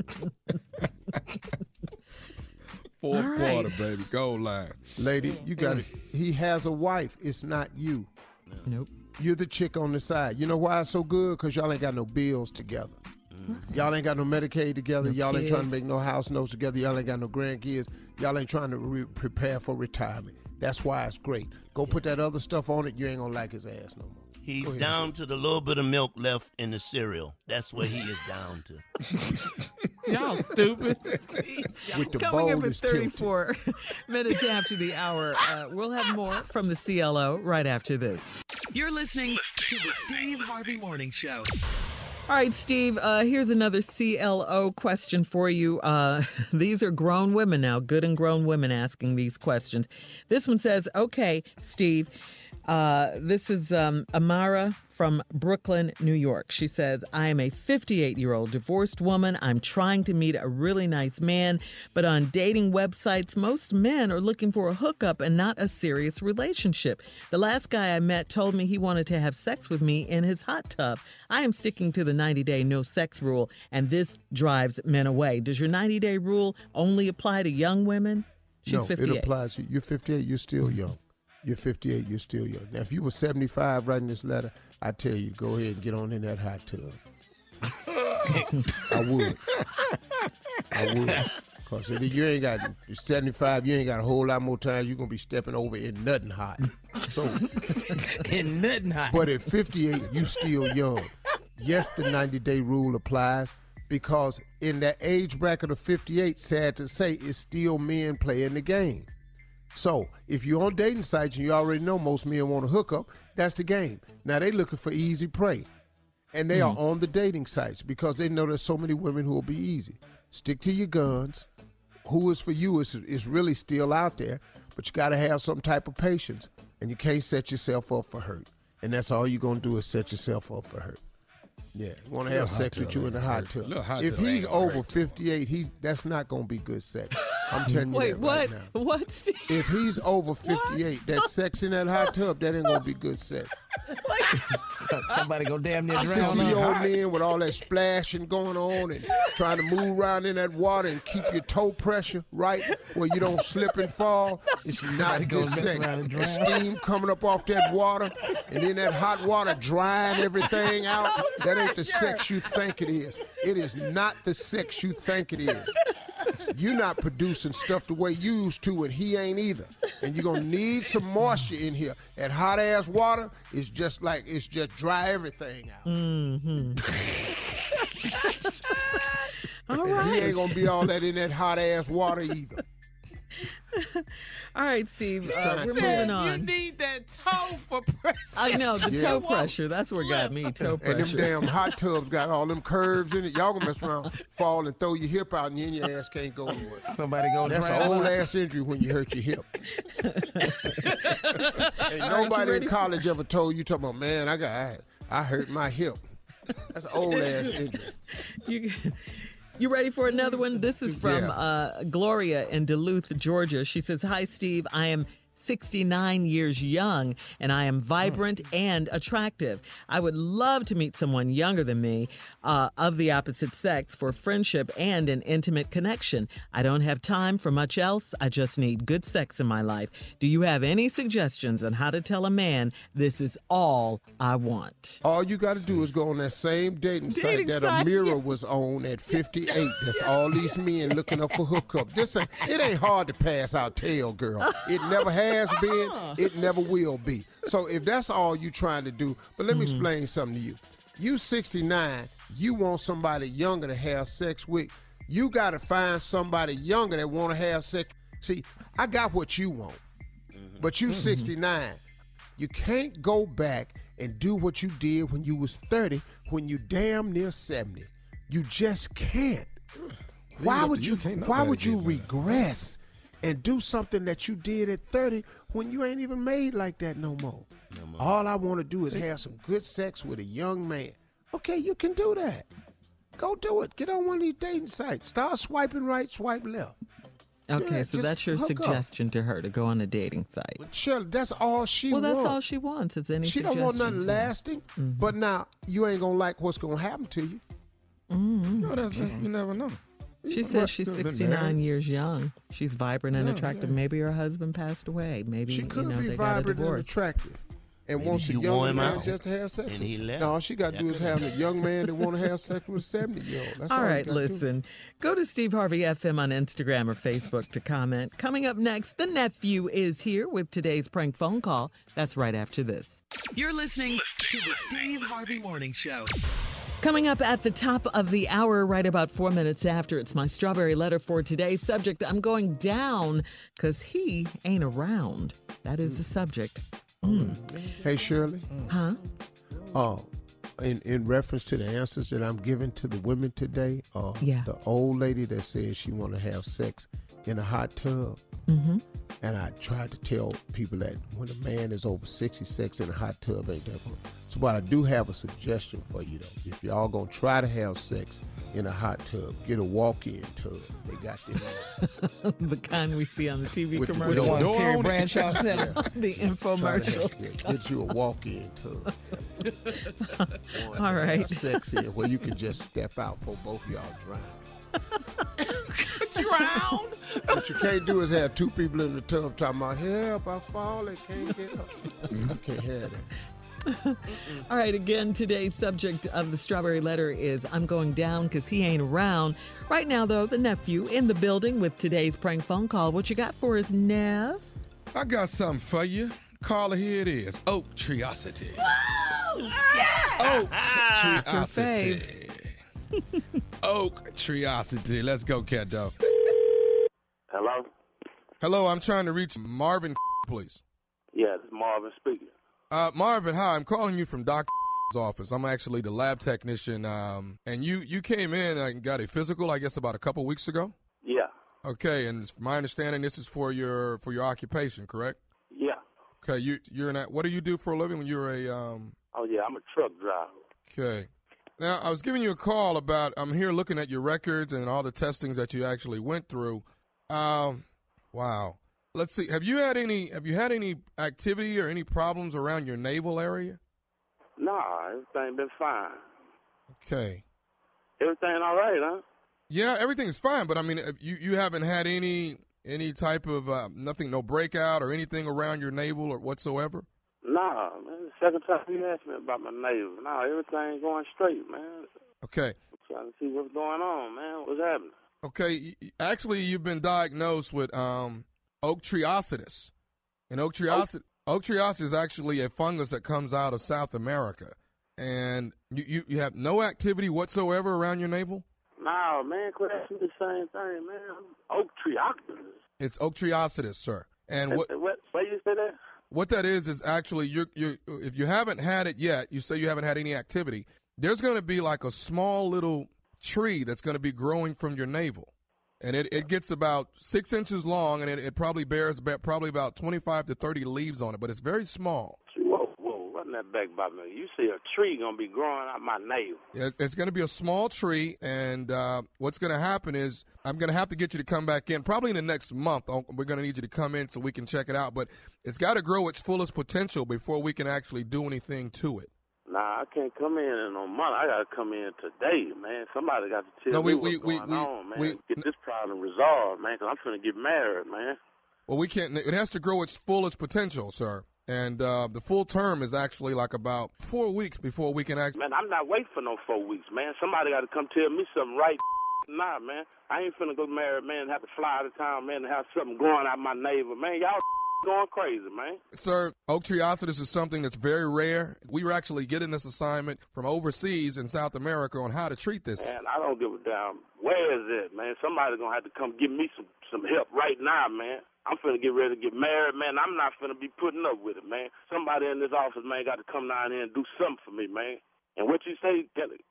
Fourth
All right.
quarter, baby. Goal line.
Lady, you got it. He has a wife. It's not you.
Nope.
You're the chick on the side. You know why it's so good? Because y'all ain't got no bills together. Y'all ain't got no Medicaid together.
No
y'all ain't trying to
kids.
make no house notes together. Y'all ain't got no grandkids. Y'all ain't trying to re- prepare for retirement. That's why it's great. Go put that other stuff on it. You ain't gonna like his ass no more.
He's
Go ahead.
down to the little bit of milk left in the cereal. That's where he is down to.
Y'all stupid.
With the
Coming up
bowl
at
is tilted.
thirty-four minutes after the hour. Uh, we'll have more from the C L O right after this.
You're listening to the Steve Harvey Morning Show.
All right, Steve, uh, here's another C L O question for you. Uh, these are grown women now, good and grown women asking these questions. This one says, okay, Steve, uh, this is um, Amara from Brooklyn, New York. She says, I am a fifty-eight-year-old divorced woman. I'm trying to meet a really nice man, but on dating websites, most men are looking for a hookup and not a serious relationship. The last guy I met told me he wanted to have sex with me in his hot tub. I am sticking to the ninety-day no sex rule, and this drives men away. Does your ninety-day rule only apply to young women? She's
no,
fifty-eight.
it applies to you. You're fifty-eight. You're still young. you're fifty-eight, you're still young. Now, if you were seventy-five writing this letter, I tell you to go ahead and get on in that hot tub. I would. I would. Because if you ain't got seventy-five, you ain't got a whole lot more time. You're going to be stepping over in nothing hot. So,
in nothing hot.
But at fifty-eight, you still young. Yes, the ninety-day rule applies because in that age bracket of fifty-eight, sad to say, it's still men playing the game. So if you're on dating sites and you already know most men want to hook up, that's the game. Now they looking for easy prey. And they mm-hmm. are on the dating sites because they know there's so many women who will be easy. Stick to your guns. Who is for you is, is really still out there, but you got to have some type of patience, and you can't set yourself up for hurt. And that's all you're going to do is set yourself up for hurt. Yeah, you want to have sex with you in the hot tub. If he's over fifty-eight, he's that's not going to be good sex. I'm telling you
Wait,
that
what?
right now.
What? Steve?
If he's over fifty-eight, that sex in that hot tub, that ain't going to be good sex.
Somebody go damn near drown.
sixty-year-old men with all that splashing going on and trying to move around in that water and keep your toe pressure right where you don't slip and fall. It's not good sex. The steam coming up off that water and then that hot water drying everything out. That ain't the sex you think it is. It is not the sex you think it is. You're not producing stuff the way you used to, and he ain't either. And you're going to need some moisture in here. That hot-ass water is just like, it's just dry everything out.
Mm-hmm. All
and
right.
he ain't going to be all that in that hot-ass water either.
All right, Steve, uh, we're moving on.
You need that toe for pressure.
I know, the
Yeah.
toe pressure. That's what got me, toe
And them
pressure.
damn hot tubs got all them curves in it. Y'all gonna mess around, fall and throw your hip out, and then your ass can't go anywhere.
Somebody go
That's
drown.
an old ass injury when you hurt your hip. Ain't nobody in college ever told you, talking about, man, I got, I, I hurt my hip. That's an old ass injury.
You, you ready for another one? This is from
Yeah.
uh, Gloria in Duluth, Georgia. She says, "Hi, Steve. I am sixty-nine years young, and I am vibrant and attractive. I would love to meet someone younger than me uh, of the opposite sex for friendship and an intimate connection. I don't have time for much else. I just need good sex in my life. Do you have any suggestions on how to tell a man this is all I want?"
All you got to do is go on that same dating,
Dating
site that
site,
Amira
yeah.
was on at fifty-eight. That's all these men looking up for hookup. This ain't, it ain't hard to pass out tail, girl. It never has been. It never will be. So if that's all you trying to do, but let me
Mm-hmm.
explain something to you. You sixty-nine, you want somebody younger to have sex with. You got to find somebody younger that want to have sex. See, I got what you want, but you sixty-nine. You can't go back and do what you did when you was thirty, when you damn near seventy. You just can't. Why would you, why would you regress and do something that you did at thirty when you ain't even made like that no more? No more. All I want to do is have some good sex with a young man. Okay, you can do that. Go do it. Get on one of these dating sites. Start swiping right, swipe left.
Okay,
Yeah,
so
just
that's your
hook up.
suggestion to her, to go on a dating site.
Shirley, that's all she
Well,
wants.
that's all she wants is any
She don't
suggestions.
want nothing lasting.
Mm-hmm.
But now, you ain't going to like what's going to happen to you.
Mm-hmm.
No, that's just, you never know.
She says she's
Could've been
sixty-nine
married.
years young. She's vibrant and
Yeah,
attractive.
yeah.
Maybe her husband passed away. Maybe
She
you
could
know
be
they got a
vibrant and
divorce.
attractive. And
Maybe
wants a
she wore
young
him
man
out,
just to have sex
and
with.
he left.
No, all she got to do is
That
have a young man that want to have sex with a seventy-year-old. That's all,
All
you
right,
gotta do.
listen. Go to Steve Harvey F M on Instagram or Facebook to comment. Coming up next, the nephew is here with today's prank phone call. That's right after this.
You're listening to the Steve Harvey Morning Show.
Coming up at the top of the hour, right about four minutes after, it's my strawberry letter for today's subject. I'm going down because he ain't around. That is the subject. Mm.
Hey, Shirley.
Huh?
Oh, in, in reference to the answers that I'm giving to the women today, uh,
Yeah.
the old lady that says she want to have sex in a hot tub,
Mm-hmm.
and I tried to tell people that when a man is over sixty, sex in a hot tub ain't that good. So, but I do have a suggestion for you, though. If y'all gonna try to have sex in a hot tub, get a walk-in tub. They got them.
The kind we see on the T V
With the-
commercial.
with the
ones
door
Terry
on it.
Bradshaw said.
The
Try to
infomercial.
have- yeah, get you a walk-in tub. One
All
to
right.
have sex in where you can just step out for both y'all drown.
Drown?
What you can't do is have two people in the tub talking about, help, I fall, I can't get up. I can't have that.
All right, again, today's subject of the Strawberry Letter is I'm going down because he ain't around. Right now, though, the nephew in the building with today's prank phone call. What you got for us, Nev?
I got something for you. Caller, here it is. Oak Treosity.
Woo! Yes!
Oak
That's her
Treosity. Oak Treosity. Let's go, cat dog.
Hello?
Hello, I'm trying to reach Marvin, please.
Yeah, this is Marvin speaking.
Uh, Marvin, hi. I'm calling you from Doctor's office. I'm actually the lab technician, um, and you, you came in and got a physical, I guess, about a couple weeks ago?
Yeah.
Okay, and it's my understanding this is for your for your occupation, correct?
Yeah.
Okay, you you're in that. What do you do for a living when you're a um?
Oh yeah, I'm a truck driver.
Okay. Now I was giving you a call about. I'm here looking at your records and all the testings that you actually went through. Um, wow. Let's see. Have you had any? Have you had any activity or any problems around your navel area?
Nah, everything been fine.
Okay.
Everything all right, huh?
Yeah, everything's fine, but I mean, you you haven't had any any type of uh, nothing, no breakout or anything around your navel or whatsoever.
Nah, man. The second time you asked me about my navel. Nah, everything going straight, man.
Okay.
I'm trying to see what's going on, man. What's happening?
Okay. Actually, you've been diagnosed with um, oak treositis, and oak treositis oak treositis is actually a fungus that comes out of South America, and you you, you have no activity whatsoever around your navel.
Nah, man, quit asking me the same thing, man. Oak treositis.
It's oak treositis, sir. And what
what? Where you say that?
What that is is actually you you if you haven't had it yet, you say you haven't had any activity. There's going to be like a small little tree that's going to be growing from your navel, and it, it gets about six inches long, and it, it probably bears about, probably about twenty-five to thirty leaves on it, but it's very small.
Whoa, whoa, run that back by me. You see a tree gonna be growing out my navel.
Yeah, it's going to be a small tree, and uh, what's going to happen is I'm going to have to get you to come back in probably in the next month. We're going to need you to come in so we can check it out, but it's got to grow its fullest potential before we can actually do anything to it.
Nah, I can't come in in no month. I gotta come in today, man. Somebody got to tell
no, we,
me
we,
what's
we,
going
we,
on, man.
We,
Get this problem resolved, man, because I'm finna get married, man.
Well, we can't. It has to grow its fullest potential, sir. And uh, the full term is actually like about four weeks before we can actually.
Man, I'm not waiting for no four weeks, man. Somebody got to come tell me something right now, man. I ain't finna go married, man, and have to fly out of town, man, and have something growing out my navel, man. Y'all going crazy, man.
Sir, oak treositis is something that's very rare. We were actually getting this assignment from overseas in South America on how to treat this.
Man, I don't give a damn. Where is it, man? Somebody gonna have to come give me some, some help right now, man. I'm finna get ready to get married, man. I'm not finna be putting up with it, man. Somebody in this office, man, got to come down here and do something for me, man. And what you say,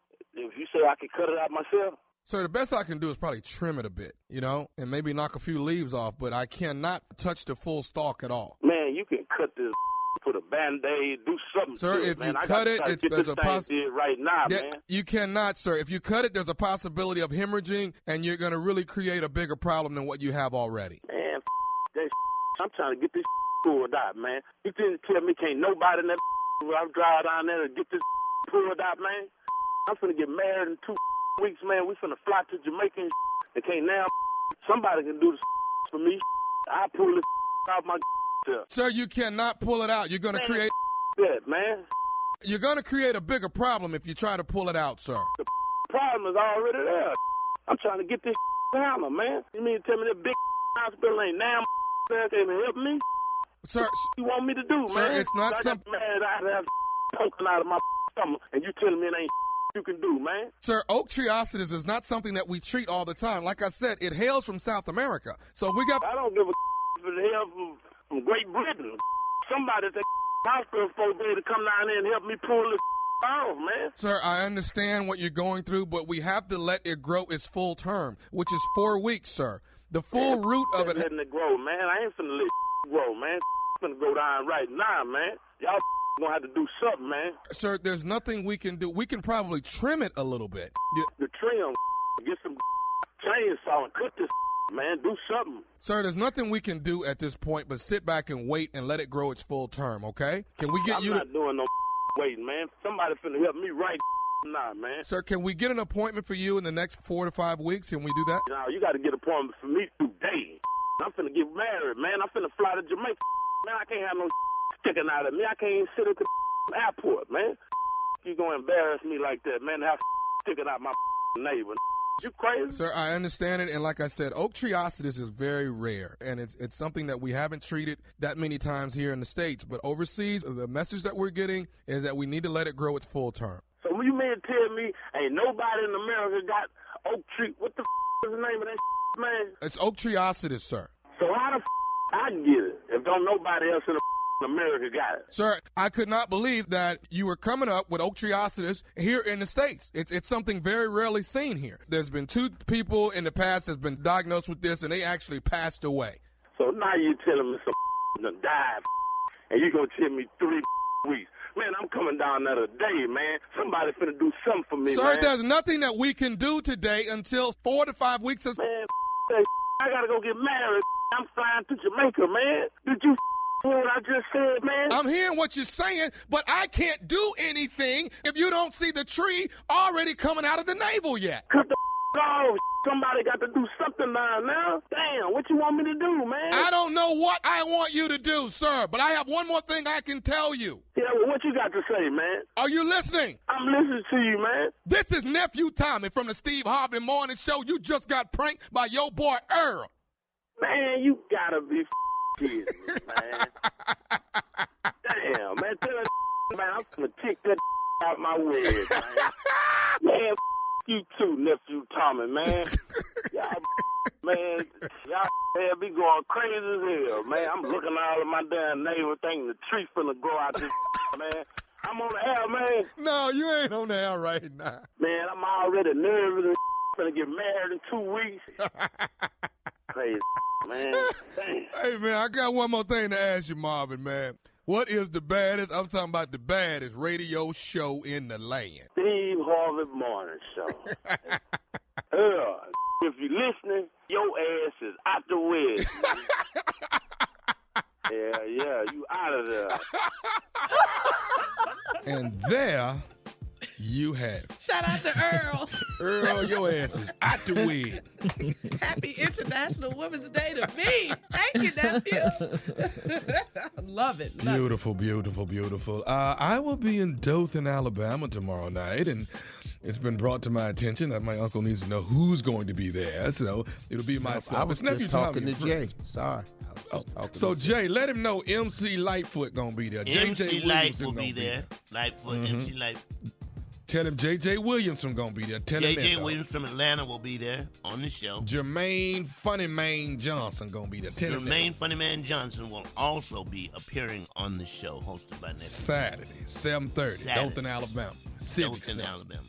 if you say I can cut it out myself?
Sir, the best I can do is probably trim it a bit, you know, and maybe knock a few leaves off, but I cannot touch the full stalk at all.
Man, you can cut this, put a Band-Aid, do something
sir,
to it,
if
man.
you
I
cut
gotta
it,
try to
it's,
get
there's
this
a
thing
possibility.
did right now,
yeah,
man.
You cannot, sir. If you cut it, there's a possibility of hemorrhaging, and you're going to really create a bigger problem than what you have already.
Man, f- that I'm trying to get this pulled out, man. You didn't tell me can't nobody in that when I'm driving down there to get this pulled out, man. I'm finna get married in two weeks, man. We finna fly to Jamaica and and can't now somebody can do this for me. I pull this out my self.
Sir, you cannot pull it out. You're going to create
that, man.
You're going to create a bigger problem if you try to pull it out, sir.
The problem is already there. I'm trying to get this down, man. You mean to tell me that big hospital ain't now there can help me?
Sir,
what you want me to do,
sir,
man?
it's not
I
something.
Man, I have poking out of my stomach, and you telling me it ain't you can do, man.
Sir, oak treositis is not something that we treat all the time. Like I said, it hails from South America. So we got.
I don't give a for the help from, from Great Britain. Somebody at the hospital supposed to be able to come down there and help me pull this off, man.
Sir, I understand what you're going through, but we have to let it grow its full term, which is four weeks, sir. The full
man,
root of it.
Letting it grow, man. I ain't finna let it grow, man. Finna go down right now, man. Y'all gonna have to do something, man.
Sir, there's nothing we can do. We can probably trim it a little bit. You,
the trim, get some chainsaw and cut this, man. Do something.
Sir, there's nothing we can do at this point but sit back and wait and let it grow its full term, okay? Can we get
I'm
you
not
to...
doing no waiting, man. Somebody finna help me right now, man.
Sir, can we get an appointment for you in the next four to five weeks? Can we do that?
No, you got to get an appointment for me today. I'm finna get married, man. I'm finna fly to Jamaica. Man, I can't have no sticking out of me. I can't even sit at the airport, man. You gonna embarrass me like that, man, to have sticking out my neighbor. You crazy?
Sir, I understand it, and like I said, oak treeocetus is very rare, and it's it's something that we haven't treated that many times here in the States. But overseas, the message that we're getting is that we need to let it grow its full term.
So when you mean to tell me ain't nobody in America got oak tree, what the f*** is the name of that man?
It's oak treeocetus, sir.
So how the f*** I can get it if don't nobody else in America got it?
Sir, I could not believe that you were coming up with oak treeocetus here in the States. It's it's something very rarely seen here. There's been two people in the past that's been diagnosed with this, and they actually passed away.
So now you're telling me some done died, and you're going to tell me three weeks. Man, I'm coming down there today, man. Somebody finna do something for me,
Sir,
man.
there's nothing that we can do today until four to five weeks. Of-
man, that I got to go get married. I'm flying to Jamaica, man. Did you hear what I just said, man?
I'm hearing what you're saying, but I can't do anything if you don't see the tree already coming out of the navel yet.
Cut the off. Somebody got to do something down now. Damn, what you want me to do, man?
I don't know what I want you to do, sir, but I have one more thing I can tell you.
Yeah, well, what you got to say, man?
Are you listening?
I'm listening to you, man.
This is Nephew Tommy from the Steve Harvey Morning Show. You just got pranked by your boy Earl.
Man, you gotta be kidding me, man. Damn, man, tell that man I'm gonna kick that out my wig, man. Man, you too, Nephew Tommy, man. Y'all, man, y'all have me going crazy as hell, man. I'm looking all of my damn neighbor thinking the tree finna grow out this, man. I'm on the air, man.
No, you ain't on the air right now.
Man, I'm already nervous and finna get married in two weeks. Crazy, man. Damn.
Hey, man, I got one more thing to ask you, Marvin, man. What is the baddest, I'm talking about the baddest radio show in the land?
Steve Harvey Morning Show. uh, if you're listening, your ass is out the way. Yeah, yeah, you out of there.
And there you have it.
Shout out to Earl.
Earl, your ass is out the way.
Happy International Women's Day to me. Thank you, nephew. Love it. Love
Beautiful, beautiful, beautiful. Uh, I will be in Dothan, Alabama tomorrow night, and it's been brought to my attention that my uncle needs to know who's going to be there. So it'll be myself.
I was
It's nephew
just talking
Tommy.
to Jay. Sorry.
Oh, so Jay, let him know M C Lightfoot gonna be there.
M C
J J
Light
Williamson
will be
gonna
there. Lightfoot,
Mhm.
M C Lightfoot.
Tell him J J Williamson gonna be there. Tell
J
him
J
that,
Williams from Atlanta will be there on the show.
Jermaine Funny Man Johnson gonna be there. Tell him that.
Jermaine Funnyman Johnson will also be appearing on the show, hosted by Nathan.
Saturday, seven thirty, Dothan, Alabama. Civic
Dothan,
Center.
Alabama.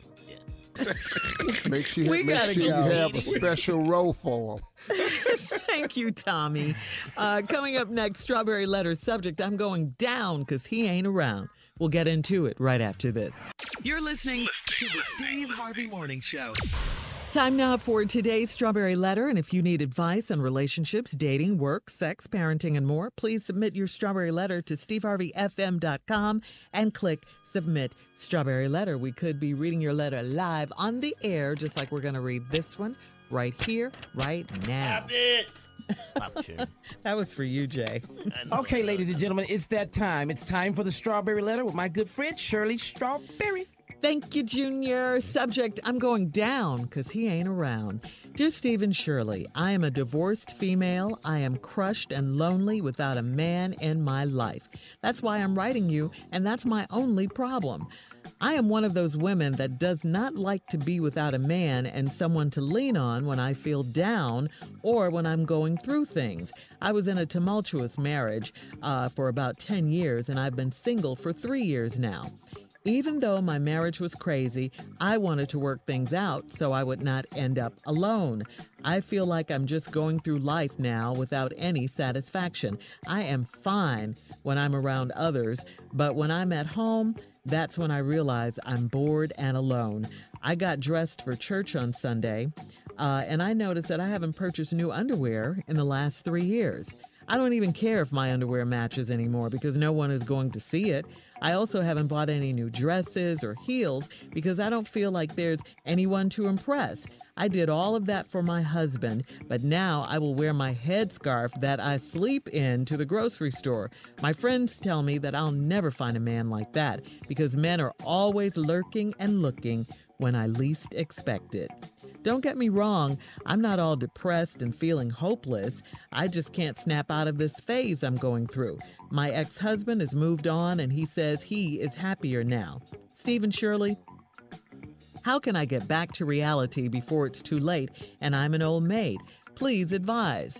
Make sure,
We
make
gotta
sure you
go.
have a special role for him.
Thank you, Tommy. Uh, coming up next, Strawberry Letter subject, I'm going down because he ain't around. We'll get into it right after this.
You're listening to the Steve Harvey Morning Show.
Time now for today's Strawberry Letter. And if you need advice on relationships, dating, work, sex, parenting, and more, please submit your Strawberry Letter to steve harvey f m dot com and click Submit Strawberry Letter. We could be reading your letter live on the air, just like we're going to read this one right here, right now.
Stop it. Pop Cherry.
That was for you, Jay.
Okay, ladies and gentlemen, it's that time. It's time for the Strawberry Letter with my good friend Shirley Strawberry.
Thank you, Junior. Subject, I'm going down because he ain't around. Dear Steve and Shirley, I am a divorced female. I am crushed and lonely without a man in my life. That's why I'm writing you, and that's my only problem. I am one of those women that does not like to be without a man and someone to lean on when I feel down or when I'm going through things. I was in a tumultuous marriage uh, for about ten years, and I've been single for three years now. Even though my marriage was crazy, I wanted to work things out so I would not end up alone. I feel like I'm just going through life now without any satisfaction. I am fine when I'm around others, but when I'm at home, that's when I realize I'm bored and alone. I got dressed for church on Sunday, uh, and I noticed that I haven't purchased new underwear in the last three years. I don't even care if my underwear matches anymore because no one is going to see it. I also haven't bought any new dresses or heels because I don't feel like there's anyone to impress. I did all of that for my husband, but now I will wear my headscarf that I sleep in to the grocery store. My friends tell me that I'll never find a man like that because men are always lurking and looking when I least expect it. Don't get me wrong, I'm not all depressed and feeling hopeless. I just can't snap out of this phase I'm going through. My ex-husband has moved on and he says he is happier now. Steve and Shirley, how can I get back to reality before it's too late and I'm an old maid? Please advise.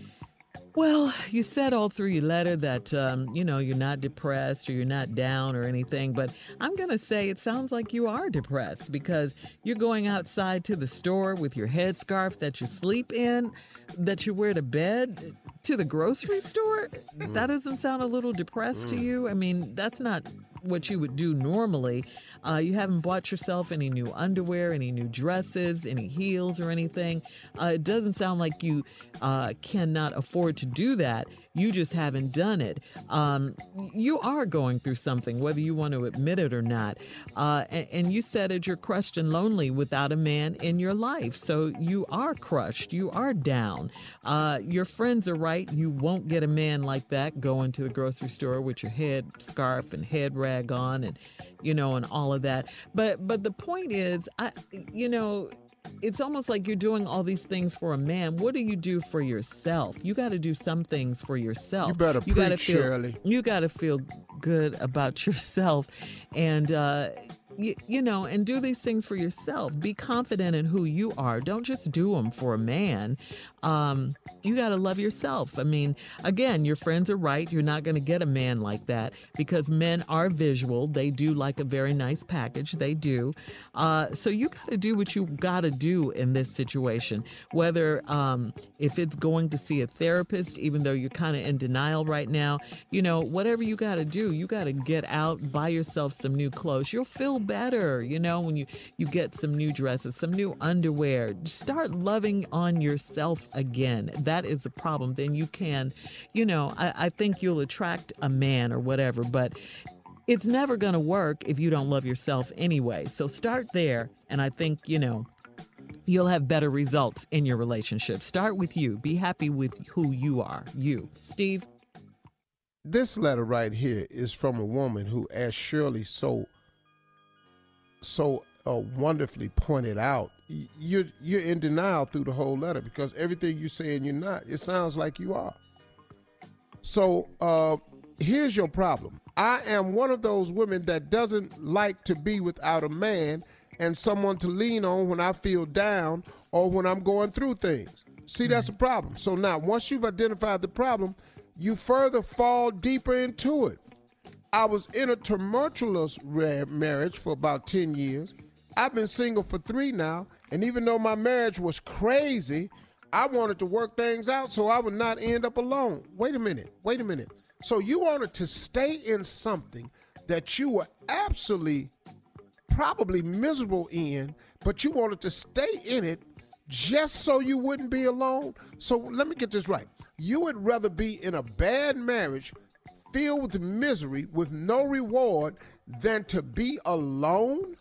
Well, you said all through your letter that, um, you know, you're not depressed or you're not down or anything, but I'm going to say it sounds like you are depressed because you're going outside to the store with your headscarf that you sleep in, that you wear to bed, to the grocery store. Mm. That doesn't sound a little depressed mm. to you? I mean, that's not what you would do normally. Uh, you haven't bought yourself any new underwear, any new dresses, any heels or anything. Uh, it doesn't sound like you uh, cannot afford to do that. You just haven't done it. Um, you are going through something, whether you want to admit it or not. Uh, and, and you said it, you're crushed and lonely without a man in your life. So you are crushed. You are down. Uh, your friends are right. You won't get a man like that going to the grocery store with your head scarf and head rag on and, you know, and all of that. But but the point is, I, you know, it's almost like you're doing all these things for a man. What do you do for yourself? You got to do some things for yourself.
You better
you
preach,
gotta feel,
Shirley.
You got to feel good about yourself and, uh, you, you know, and do these things for yourself. Be confident in who you are. Don't just do them for a man. Um, you got to love yourself. I mean, again, your friends are right. You're not going to get a man like that because men are visual. They do like a very nice package. They do. Uh, so you got to do what you got to do in this situation, whether um, if it's going to see a therapist, even though you're kind of in denial right now, you know, whatever you got to do, you got to get out, buy yourself some new clothes. You'll feel better, you know, when you, you get some new dresses, some new underwear. Start loving on yourself again. That is the problem. Then you can, you know, I, I think you'll attract a man or whatever, but it's never going to work if you don't love yourself anyway. So start there. And I think, you know, you'll have better results in your relationship. Start with you. Be happy with who you are. You. Steve?
This letter right here is from a woman who, as Shirley so, so uh, wonderfully pointed out, you're, you're in denial through the whole letter because everything you're saying you're not. It sounds like you are. So uh, here's your problem. I am one of those women that doesn't like to be without a man and someone to lean on when I feel down or when I'm going through things. See, that's the problem. So now, once you've identified the problem, you further fall deeper into it. I was in a tumultuous marriage for about ten years. I've been single for three now, and even though my marriage was crazy, I wanted to work things out so I would not end up alone. Wait a minute, wait a minute. So you wanted to stay in something that you were absolutely, probably miserable in, but you wanted to stay in it just so you wouldn't be alone? So let me get this right. You would rather be in a bad marriage filled with misery with no reward than to be alone?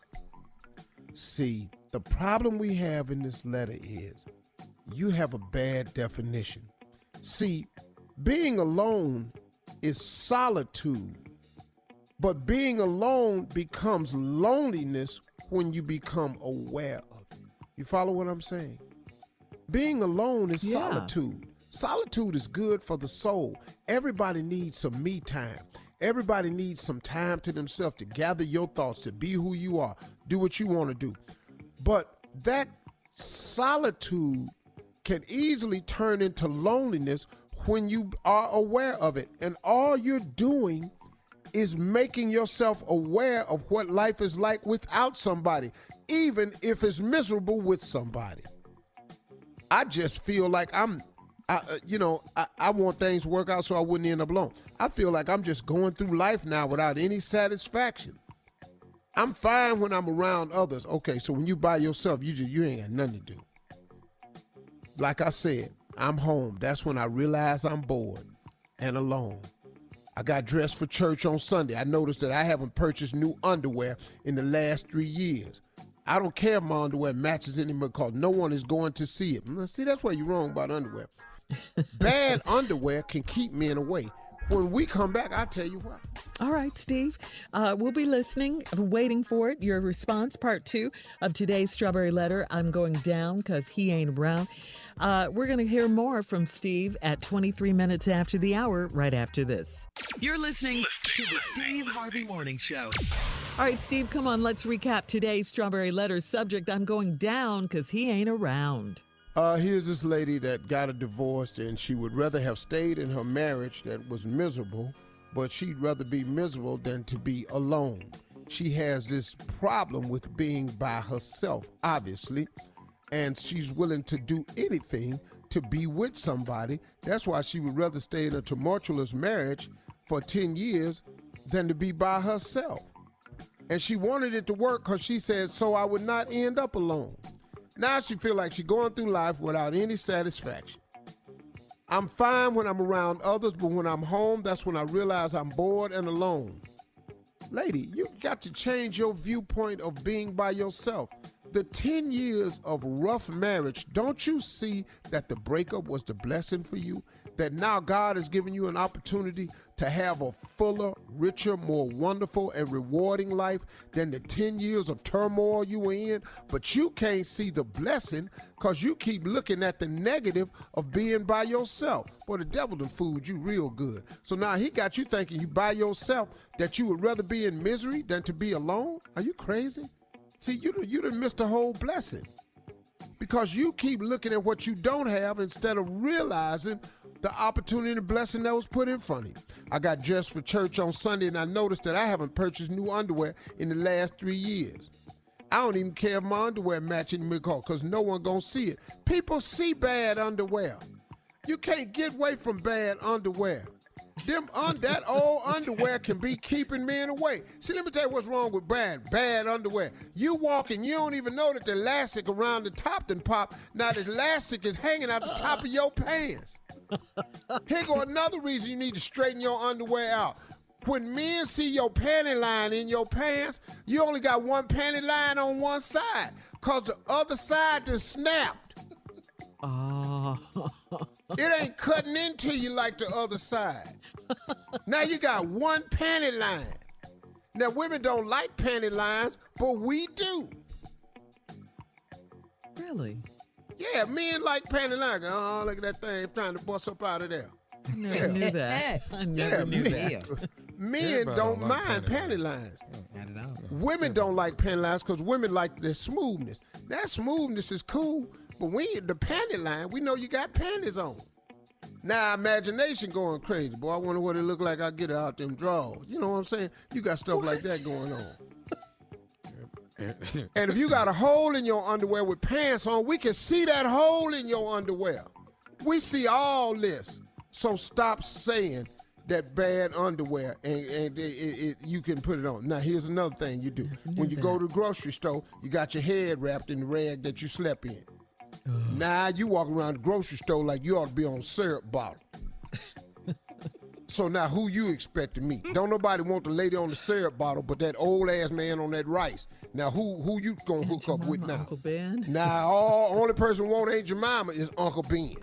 See, the problem we have in this letter is you have a bad definition. See, being alone is solitude, but being alone becomes loneliness when you become aware of it. You follow what I'm saying? Being alone is
Yeah.
solitude. Solitude is good for the soul. Everybody needs some me time. Everybody needs some time to themselves to gather your thoughts, to be who you are, do what you want to do. But that solitude can easily turn into loneliness when you are aware of it. And all you're doing is making yourself aware of what life is like without somebody, even if it's miserable with somebody. I just feel like I'm, I, uh, you know, I, I want things to work out so I wouldn't end up alone. I feel like I'm just going through life now without any satisfaction. I'm fine when I'm around others. Okay, so when you by yourself, you just you ain't got nothing to do. Like I said, I'm home. That's when I realize I'm bored and alone. I got dressed for church on Sunday. I noticed that I haven't purchased new underwear in the last three years. I don't care if my underwear matches anymore because no one is going to see it. Now, see, that's why you're wrong about underwear. Bad underwear can keep men away. When we come back, I'll tell you why.
All right, Steve. Uh, we'll be listening, waiting for it. Your response, part two of today's Strawberry Letter. I'm going down because he ain't around. Uh, we're going to hear more from Steve at twenty-three minutes after the hour, right after this.
You're listening to the Steve Harvey Morning Show.
All right, Steve, come on. Let's recap today's Strawberry Letter subject. I'm going down because he ain't around.
Uh, here's this lady that got a divorce, and she would rather have stayed in her marriage that was miserable, but she'd rather be miserable than to be alone. She has this problem with being by herself, obviously, and she's willing to do anything to be with somebody. That's why she would rather stay in a tumultuous marriage for ten years than to be by herself. And she wanted it to work because she said, so I would not end up alone. Now she feel like she's going through life without any satisfaction. I'm fine when I'm around others, but when I'm home, that's when I realize I'm bored and alone. Lady, you got to change your viewpoint of being by yourself. The ten years of rough marriage, don't you see that the breakup was the blessing for you? That now God has given you an opportunity to have a fuller, richer, more wonderful and rewarding life than the ten years of turmoil you were in, but you can't see the blessing because you keep looking at the negative of being by yourself. Boy, the devil done fooled you real good. So now he got you thinking you by yourself, that you would rather be in misery than to be alone? Are you crazy? See, you, you done missed a whole blessing because you keep looking at what you don't have instead of realizing the opportunity and the blessing that was put in front of you. I got dressed for church on Sunday, and I noticed that I haven't purchased new underwear in the last three years. I don't even care if my underwear matching me because no one gonna see it. People see bad underwear. You can't get away from bad underwear. Them un- that old underwear can be keeping men away. See, let me tell you what's wrong with bad, bad underwear. You walk and you don't even know that the elastic around the top done pop. Now the elastic is hanging out the top of your pants. Here go another reason you need to straighten your underwear out. When men see your panty line in your pants, you only got one panty line on one side because the other side done snapped.
Oh.
It ain't cutting into you like the other side. Now you got one panty line. Now women don't like panty lines, but we do.
Really?
Yeah, men like panty lines. Oh, look at that thing trying to bust up out of there.
I never
Yeah.
knew that. I never
Yeah,
knew
men,
that.
men
Everybody
don't
don't like
mind
panty
panty lines.
Not at all.
Women don't like panty lines because women like their smoothness. That smoothness is cool, but we the panty line, we know you got panties on. Now imagination going crazy. Boy, I wonder what it look like I get out them drawers. You know what I'm saying? You got stuff like that going on. And if you got a hole in your underwear with pants on, we can see that hole in your underwear. We see all this. So stop saying that bad underwear and, and it, it, it, you can put it on. Now, here's another thing you do. When you
that.
go to the grocery store, you got your head wrapped in the rag that you slept in. Now you walk around the grocery store like you ought to be on a syrup bottle. So now who you expect to meet? Don't nobody want the lady on the syrup bottle, but that old ass man on that rice. Now who who you gonna hook up with now?
Uncle Ben.
Now all only person want Aunt Jemima is Uncle Ben.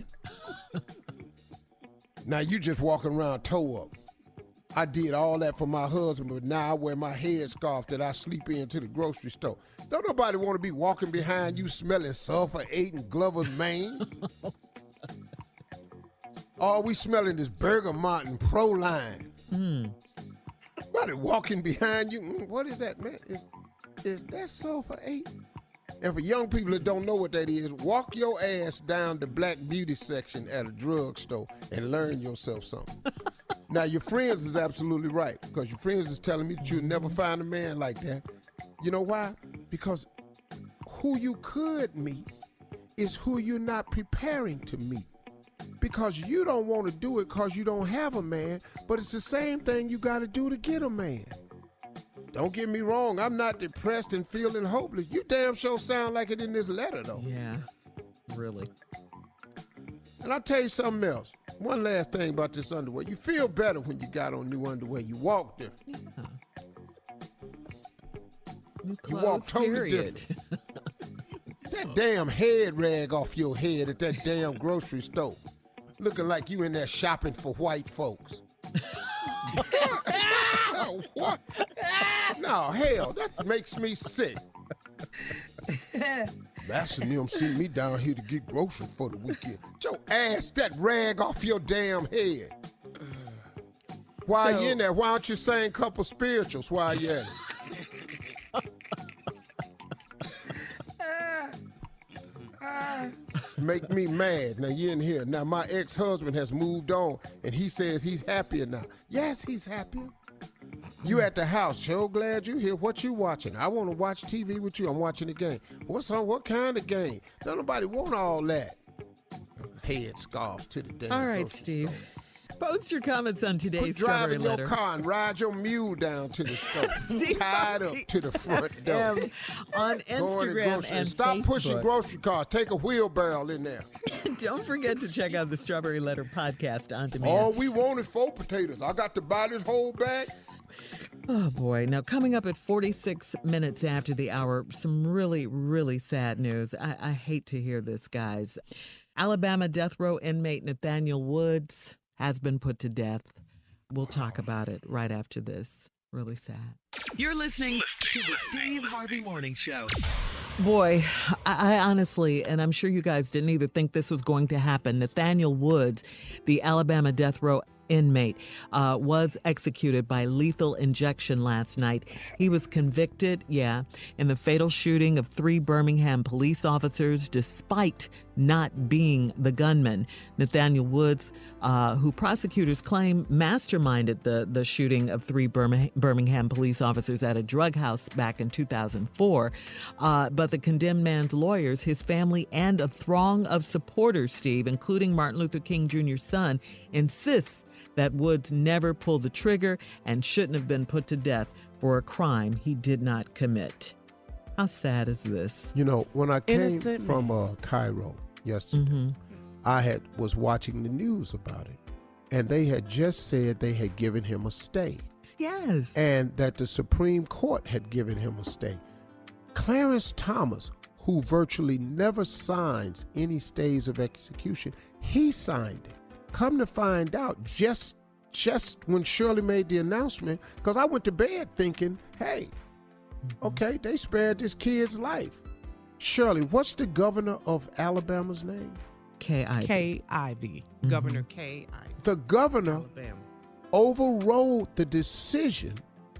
Now you just walking around toe up. I did all that for my husband, but now I wear my head scarf that I sleep in to the grocery store. Don't nobody want to be walking behind you smelling sulfur eight and Glover's mane. All we smelling is Bergamot and Proline.
Mm.
Somebody walking behind you. Mm, what is that, man? Is, is that sulfur eight? And for young people that don't know what that is, walk your ass down the black beauty section at a drugstore and learn yourself something. Now, your friends is absolutely right, because your friends is telling me that you'll never find a man like that. You know why? Because who you could meet is who you're not preparing to meet. Because you don't want to do it because you don't have a man, but it's the same thing you got to do to get a man. Don't get me wrong, I'm not depressed and feeling hopeless. You damn sure sound like it in this letter, though.
Yeah, really.
And I'll tell you something else. One last thing about this underwear. You feel better when you got on new underwear. You walk different.
Yeah. New
You walk
clothes,
totally
period.
different. That damn head rag off your head at that damn grocery store. Looking like you in there shopping for white folks. What? No, hell, that makes me sick. Master and them see me down here to get groceries for the weekend. Your ass, that rag off your damn head. While
So-
you in there, why don't you sing a couple spirituals while you at it? Make me mad. Now you in here. Now my ex-husband has moved on and he says he's happier now. Yes, he's happier. You at the house, so glad you here. What you watching? I want to watch T V with you. I'm watching the game. What's on? What kind of game? Don't nobody want all that. Head scarf to the damn.
All right,
grocery
Steve.
store.
Post your comments on
Quit
today's Strawberry
driving your
Letter.
car and ride your mule down to the store.
Steve
Tied up
Harvey
to the front door.
M on
Going to
Instagram
grocery-
and
Stop
Facebook.
pushing grocery cars. Take a wheelbarrow in there.
Don't forget to check out the Strawberry Letter podcast on demand.
All we want is four potatoes. I got to buy this whole bag.
Oh, boy. Now, coming up at forty-six minutes after the hour, some really, really sad news. I, I hate to hear this, guys. Alabama death row inmate Nathaniel Woods has been put to death. We'll talk about it right after this. Really sad.
You're listening to the Steve Harvey Morning Show.
Boy, I, I honestly, and I'm sure you guys didn't either think this was going to happen. Nathaniel Woods, the Alabama death row inmate, uh, was executed by lethal injection last night. He was convicted, yeah, in the fatal shooting of three Birmingham police officers, despite not being the gunman. Nathaniel Woods, uh, who prosecutors claim masterminded the, the shooting of three Birmingham, Birmingham police officers at a drug house back in two thousand four. Uh, but the condemned man's lawyers, his family, and a throng of supporters, Steve, including Martin Luther King Junior's son, insists that Woods never pulled the trigger and shouldn't have been put to death for a crime he did not commit. How sad is this?
You know, when I came
Innocent
from uh, Cairo yesterday,
Mm-hmm.
I had was watching the news about it, and they had just said they had given him a stay,
Yes.
and that the Supreme Court had given him a stay. Clarence Thomas, who virtually never signs any stays of execution, he signed it. Come to find out, just just when Shirley made the announcement, because I went to bed thinking, hey, okay, they spared this kid's life. Shirley, what's the governor of Alabama's name?
K I.
K. Ivy. Governor K. Ivy.
The governor
Alabama.
overrode the decision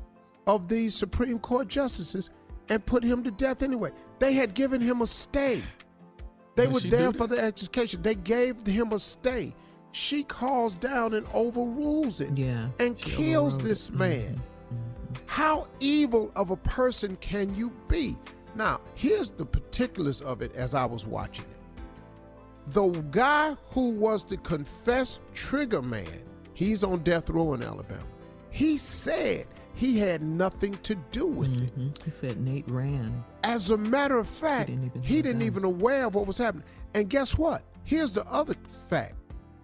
of these Supreme Court justices and put him to death anyway. They had given him a stay. They
Did
were
she
there
do
for
that?
the execution. They gave him a stay. She calls down and overrules it
Yeah.
and
she
kills
overrode
this
it.
man. How evil of a person can you be? Now, here's the particulars of it as I was watching it. The guy who was the confessed trigger man, he's on death row in Alabama. He said he had nothing to do with it.
Mhm. He said Nate ran.
As a matter of fact,
He didn't even
he
have
didn't
that.
even aware of what was happening. And guess what? Here's the other fact.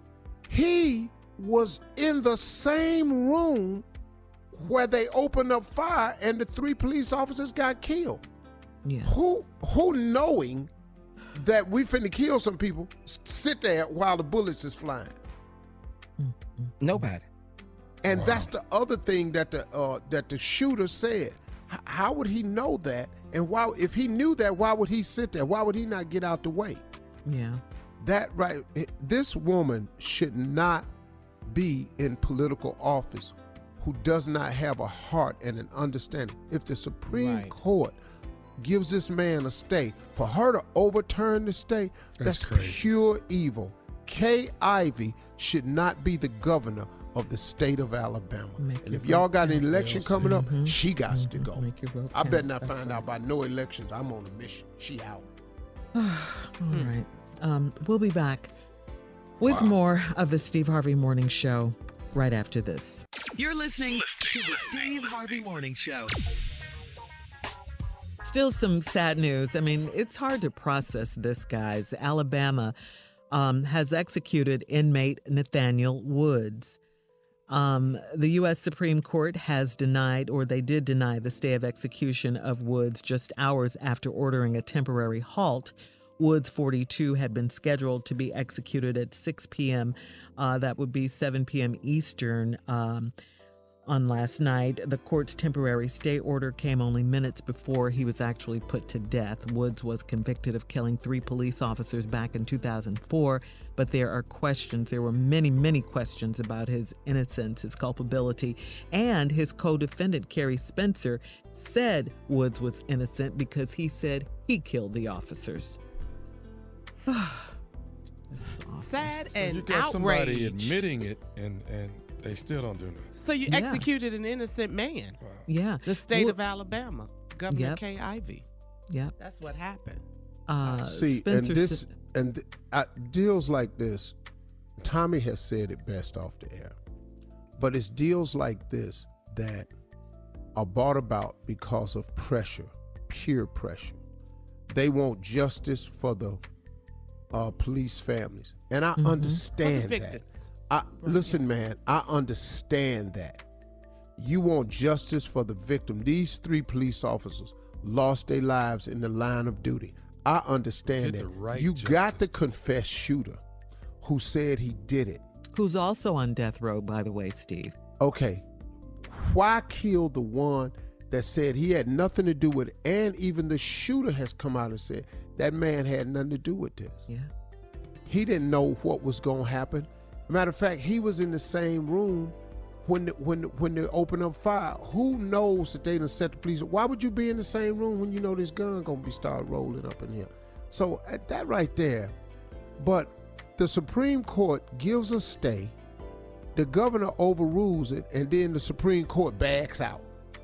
He was in the same room where they opened up fire and the three police officers got killed.
Yeah.
Who who knowing that we finna kill some people, s- sit there while the bullets is flying?
Nobody.
And that's the other thing that the uh, that the shooter said. H- how would he know that? And why, if he knew that, why would he sit there? Why would he not get out the way?
Yeah.
That right. it- This woman should not be in political office who does not have a heart and an understanding. If the Supreme
Right.
Court gives this man a stay, for her to overturn the stay,
That's
that's,
crazy.
pure evil. Kay Ivey should not be the governor of the state of Alabama.
Make
And
your
if y'all
vote
got an
count.
election coming up,
Mhm.
she got to go.
Make your vote
I
count.
better not
That's
find
right.
out by no elections. I'm on a mission. She out.
All right. Um, we'll be back with more of the Steve Harvey Morning Show right after this.
You're listening to the Steve Harvey Morning Show.
Still some sad news. I mean, it's hard to process this, guys. Alabama um, has executed inmate Nathaniel Woods. Um, the U S Supreme Court has denied, or they did deny, the stay of execution of Woods just hours after ordering a temporary halt. Woods, forty-two, had been scheduled to be executed at six p.m. Uh, that would be seven p.m. Eastern um, on last night. The court's temporary stay order came only minutes before he was actually put to death. Woods was convicted of killing three police officers back in two thousand four, but there are questions. There were many, many questions about his innocence, his culpability, and his co-defendant, Kerry Spencer, said Woods was innocent because he said he killed the officers. This is awful.
Sad
So
and
you got somebody
outraged.
admitting it, and, and they still don't do nothing.
So you
Yeah.
executed an innocent man.
Yeah.
The state
Wo-
of Alabama, Governor
Yep.
Kay Ivey.
Yep.
That's what happened.
Uh,
See,
Spencer
and this
s-
and th- uh, deals like this, Tommy has said it best off the air. But it's deals like this that are brought about because of pressure, pure pressure. They want justice for the uh, police families, and I
Mhm.
understand
For the
that.
victims.
I, listen, man, I understand that. You want justice for the victim. These three police officers lost their lives in the line of duty. I understand
Get
that.
the right
you
justice.
got the confessed shooter who said he did it.
who's also on death row, by the way, Steve.
Okay, why kill the one that said he had nothing to do with it? And even the shooter has come out and said that man had nothing to do with this.
Yeah.
He didn't know what was going to happen. Matter of fact, he was in the same room when the, when the, when they opened up fire. Who knows that they done set the police? Why would you be in the same room when you know this gun gonna be start rolling up in here? So at that right there, but the Supreme Court gives a stay. The governor overrules it, and then the Supreme Court backs out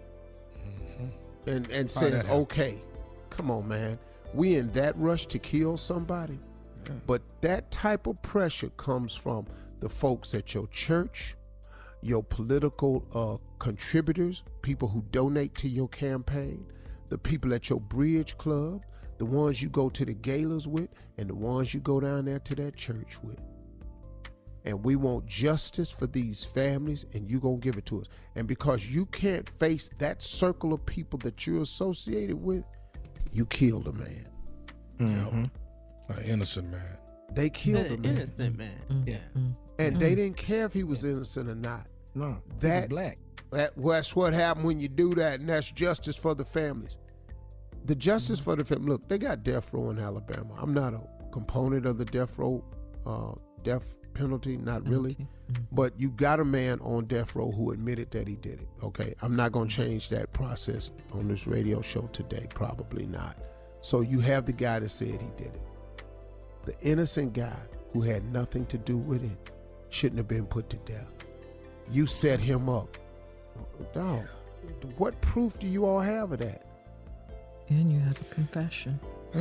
Mm-hmm.
and and
How'd
says,
that happen?
"Okay, come on, man, we in that rush to kill somebody."
Yeah.
But that type of pressure comes from the folks at your church, your political uh, contributors, people who donate to your campaign, the people at your bridge club, the ones you go to the galas with, and the ones you go down there to that church with. And we want justice for these families, and you gonna give it to us. And because you can't face that circle of people that you're associated with, you killed a man.
Mm-hmm. An innocent man.
They killed a
An
man.
innocent man.
Mm-hmm.
Yeah.
And they didn't care if he was innocent or not.
No, he was
That,
black.
that that's what happened when you do that, and that's justice for the families. The justice for the family. Look, they got death row in Alabama. I'm not a component of the death row, uh, death penalty, not really. But you got a man on death row who admitted that he did it. Okay, I'm not gonna change that process on this radio show today. Probably not. So you have the guy that said he did it. The innocent guy who had nothing to do with it shouldn't have been put to death. You set him up. Dog, what proof do you all have of that?
And you have a confession.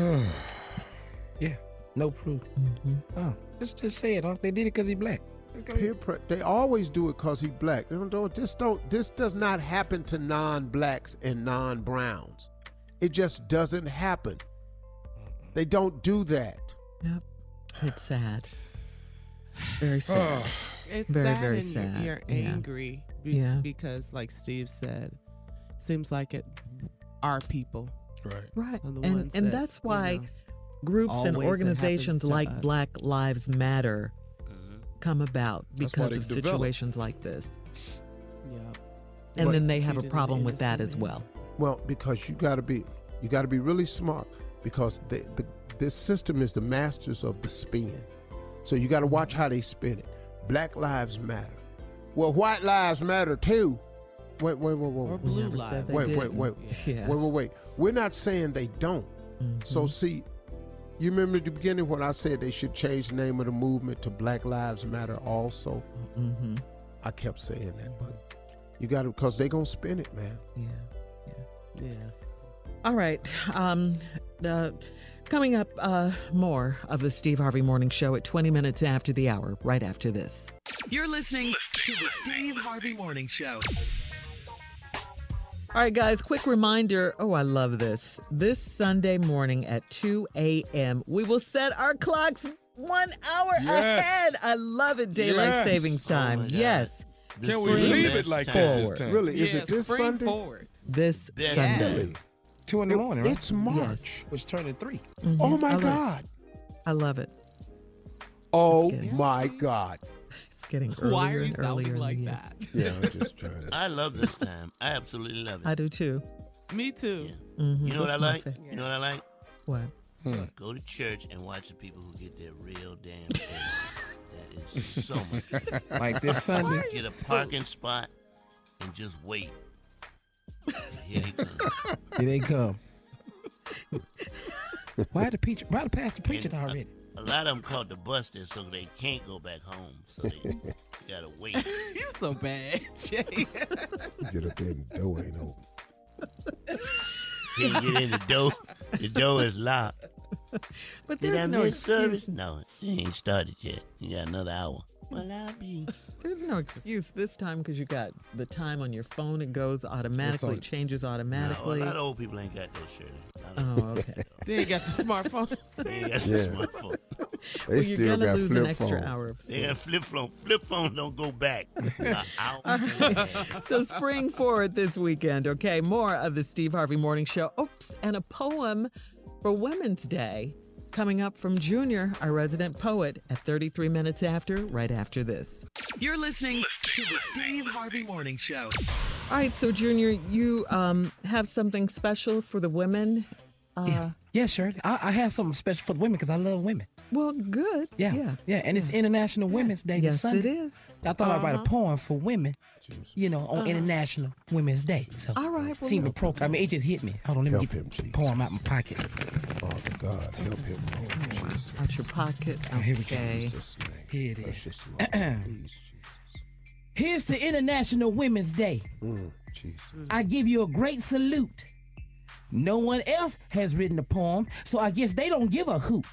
Yeah, no proof.
Mm-hmm.
Oh, just just say it. Off. They did it because he black.
Peer pre- they always do it because he black. They don't, don't, this, don't, this does not happen to non-blacks and non-browns. It just doesn't happen. They don't do that.
Yep. It's sad. Very sad.
It's
very,
sad
very
and you're-
sad.
You're
Yeah.
angry be-
Yeah.
because, like Steve said, seems like it our people.
Right.
Right.
are the
And
ones
and
that,
that's
you
why
know,
groups and
always that
organizations
happens to
like
us.
Black Lives Matter come about
That's why
because
they
of
develop.
situations like this.
Yeah.
And
But-
then they have a
Executed an
problem with that
innocent
as
man.
well.
Well, because you got to be, you got to be really smart because the, the this system is the masters of the spin. So you got to watch how they spin it. Black lives matter. Well, white lives matter too. Wait, wait, wait, wait.
Or
wait.
blue
never
lives.
said they
Wait, wait,
didn't.
wait.
Yeah.
Wait, wait, wait. We're not saying they don't.
Mhm.
So see, you remember at the beginning when I said they should change the name of the movement to Black Lives Matter also?
Mhm.
I kept saying that, but you got to, because they going to spin it, man.
Yeah.
Yeah.
All right. Um, uh, coming up, uh, more of the Steve Harvey Morning Show at twenty minutes after the hour, right after this.
You're listening to the Steve Harvey Morning Show.
All right, guys, quick reminder. Oh, I love this. This Sunday morning at two a.m., we will set our clocks one hour
Yes.
ahead. I love it. Daylight
Yes.
savings time.
Oh, my God.
yes.
This
Can we
is the
leave it
best
like
time.
that this
Forward.
time?
Really? Is
Yes,
it this
spring
Sunday?
forward.
This
Best
Sunday.
Really?
Two in the
It-
morning, right?
It's March.
Which turned to three.
Mhm.
Oh my
I love-
God.
I love it.
Oh
good.
my God.
It's getting earlier
Why are you
and earlier
sounding
in
like
the year.
that?
Yeah, I'm just trying to.
I love this time. I absolutely love it.
I do too.
Me too.
Mhm.
You know what I
That's my
like?
fa-
You know what I like?
What?
Hmm.
Go to church and watch the people who get their real damn paid. That is so much fun.
Like this Sunday.
Get a parking spot and just wait. Here they come.
Here they come. Why the preacher? Why the pastor preaching
And, uh,
already?
A lot of them caught the bus there, so they can't go back home. So they, they gotta wait.
You're so bad, Jay.
Get up there and the door ain't open.
Can't get in the door. The door is locked.
But
Did I
there's no
miss
excuse.
service? No, it ain't started yet. You got another hour. Well, I'll be.
There's no excuse this time because you got the time on your phone. It goes automatically,
on-
changes
No, a
automatically.
lot of old people ain't got that, Shirley.
Oh, okay.
They ain't got the smartphones.
They ain't got
Yeah.
the smartphone.
They
Well,
still
you're gonna
got
lose an
flip
extra
phone.
hour of
They
sleep.
got flip phone. Flip phone don't go back. An hour.
So spring forward this weekend, okay? More of the Steve Harvey Morning Show. Oops, and a poem for Women's Day coming up from Junior, our resident poet, at thirty-three minutes after, right after this.
You're listening to the Steve Harvey Morning Show.
All right, so Junior, you um, have something special for the women. Uh,
Yeah, yeah, sure. I, I have something special for the women because I love women.
Well, good.
Yeah,
Yeah.
yeah, and it's International Women's Day this
Yes,
Sunday.
it is.
I thought I'd
Uh-huh.
write a poem for women, you know, on International Women's Day. So,
All right, well,
seemed appropriate. I mean, it just hit me. Hold on, let me
Help
get
him,
the
Jesus.
poem out my pocket.
Father God, help him. Lord Jesus.
Out your pocket.
Oh, here we go.
Okay.
Jesus' name.
Here it is.
Precious Lord, please, Jesus.
Here's to International Women's Day.
Mm, Jesus.
I give you a great salute. No one else has written a poem, so I guess they don't give a hoot.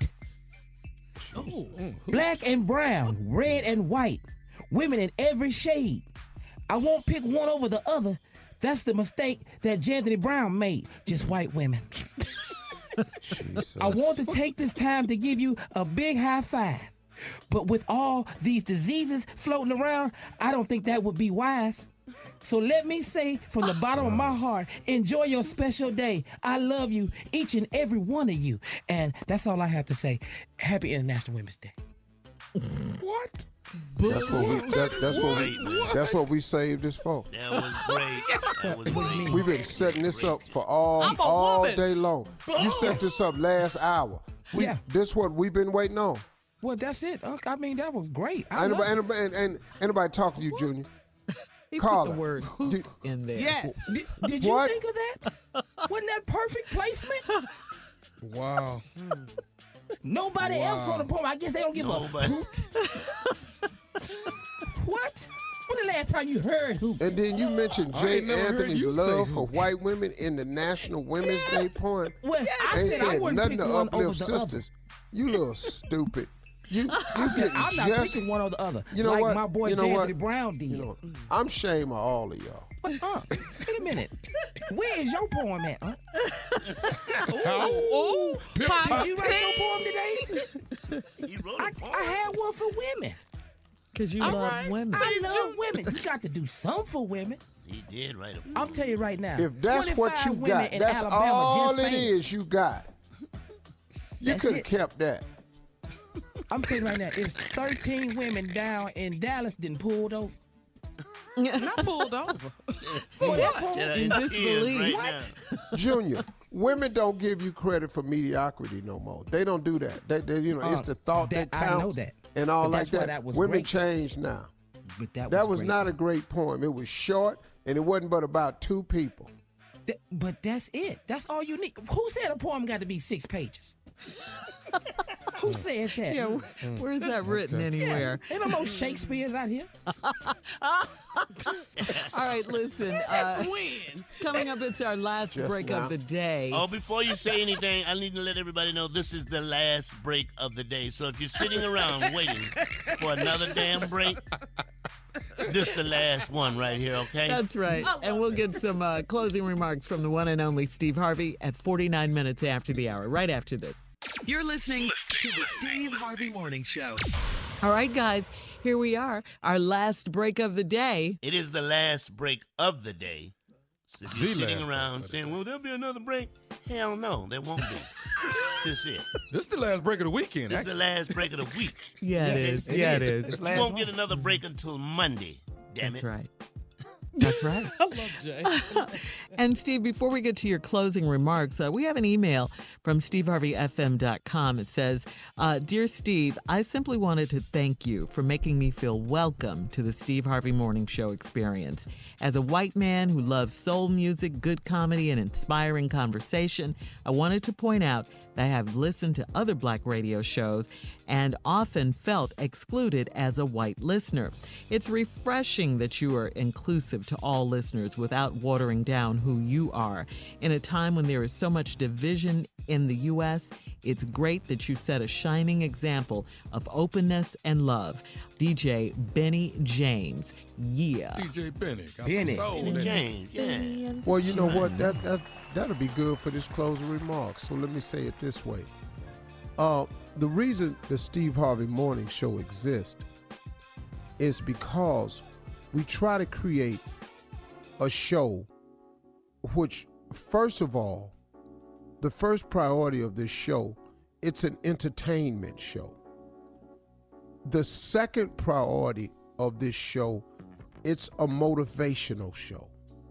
Black and brown, red and white, women in every shade. I won't pick one over the other. That's the mistake that J'Anthony Brown made. Just white women.
Jesus.
I want to take this time to give you a big high five. But with all these diseases floating around, I don't think that would be wise. So let me say from the bottom of my heart, enjoy your special day. I love you, each and every one of you. And that's all I have to say. Happy International Women's Day.
What?
That's what we. That, that's what we.
Great, man.
That's what we saved this for.
That was great. That was great.
We've been setting this up for all
I'm a
all
woman.
day long. You set this up last hour. We,
Yeah.
This what we've been waiting on.
Well, that's it. Unc. I mean, that was great. I
Anybody,
love it.
anybody, and, and anybody talk to you, Junior?
He
Carla,
put the word hoop
did-
in there.
Yes.
Did, did you
What?
think of that? Wasn't that perfect placement?
Wow.
Nobody else
Wow.
wrote a poem. I guess they don't give
Nobody.
a hoot. What? When the last time you heard hoot?
And then you mentioned
I
Jay
ain't never heard
Anthony's
you say
love
who.
for white women in the National Women's Day poem.
Well, I
Ain't
said I
said
wouldn't
nothing
pick
to
one over
uplift
the
sisters.
other.
You little stupid. You, you
I said
getting
I'm not
just,
picking one over the other.
You know
like
what?
my boy
You know
J'Anthony
what?
Brown did.
You know, I'm ashamed of all of y'all.
But, uh, wait a minute. Where is your poem at, huh?
Ooh, pop
Did you write your poem today?
He wrote
I,
a poem.
I had one for women.
Because you
All
love
right.
women.
I love women. You got to do something for women.
He did write a poem.
I'm telling you right now.
If that's what
twenty-five
you
women
got,
in
that's
Alabama
all
just
it
fainted.
is you got. You
That's
could have
it.
kept that.
I'm telling you right now, it's thirteen women down in Dallas didn't pulled over.
not pulled over.
For that poem.
That are
In
in tears
disbelief.
right
What?
now.
Junior, women don't give you credit for mediocrity no more. They don't do that. They, they you know, it's
Uh,
the thought that,
that- I know
counts
that.
and all
But
like
that's why
that.
that was
Women
great.
change now.
But that was,
That was
great.
not a great poem. It was short and it wasn't but about two people.
Th- but that's it. That's all you need. Who said a poem got to be six pages? Who said that?
Yeah, wh- where's that written anywhere?
Ain't no more Shakespeare's out here.
All right, listen. Uh,
Win.
coming up, it's our last
Just
break
now.
of the day.
Oh, before you say anything, I need to let everybody know this is the last break of the day. So if you're sitting around waiting for another damn break, this is the last one right here, okay?
That's right. And we'll get some uh, closing remarks from the one and only Steve Harvey at forty-nine minutes after the hour, right after this.
You're listening to the Steve Harvey Morning Show.
All right, guys, here we are, our last break of the day.
It is the last break of the day. So if you're
The
sitting
last
around saying, well, there'll be another break, hell no, there won't be. This is it.
This is the last break of the weekend.
This is the
actually.
last break of the week.
Yeah, it is. Yeah, it is.
You won't get another break until Monday, damn
That's
it.
right. That's right.
I love Jay.
And Steve, before we get to your closing remarks, uh, we have an email from steve harvey f m dot com. It says, uh, Dear Steve, I simply wanted to thank you for making me feel welcome to the Steve Harvey Morning Show experience. As a white man who loves soul music, good comedy, and inspiring conversation, I wanted to point out that I have listened to other black radio shows and often felt excluded as a white listener. It's refreshing that you are inclusive to all listeners without watering down who you are. In a time when there is so much division in the U S, it's great that you set a shining example of openness and love. D J Benny James. Yeah.
D J Benny. Got
Benny.
some soul
Benny
in it.
James, yeah.
Well, you know what? That that that'll be good for this closing remarks. So let me say it this way. Uh, the reason the Steve Harvey Morning Show exists is because we try to create a show which, first of all, the first priority of this show, it's an entertainment show. The second priority of this show, it's a motivational show.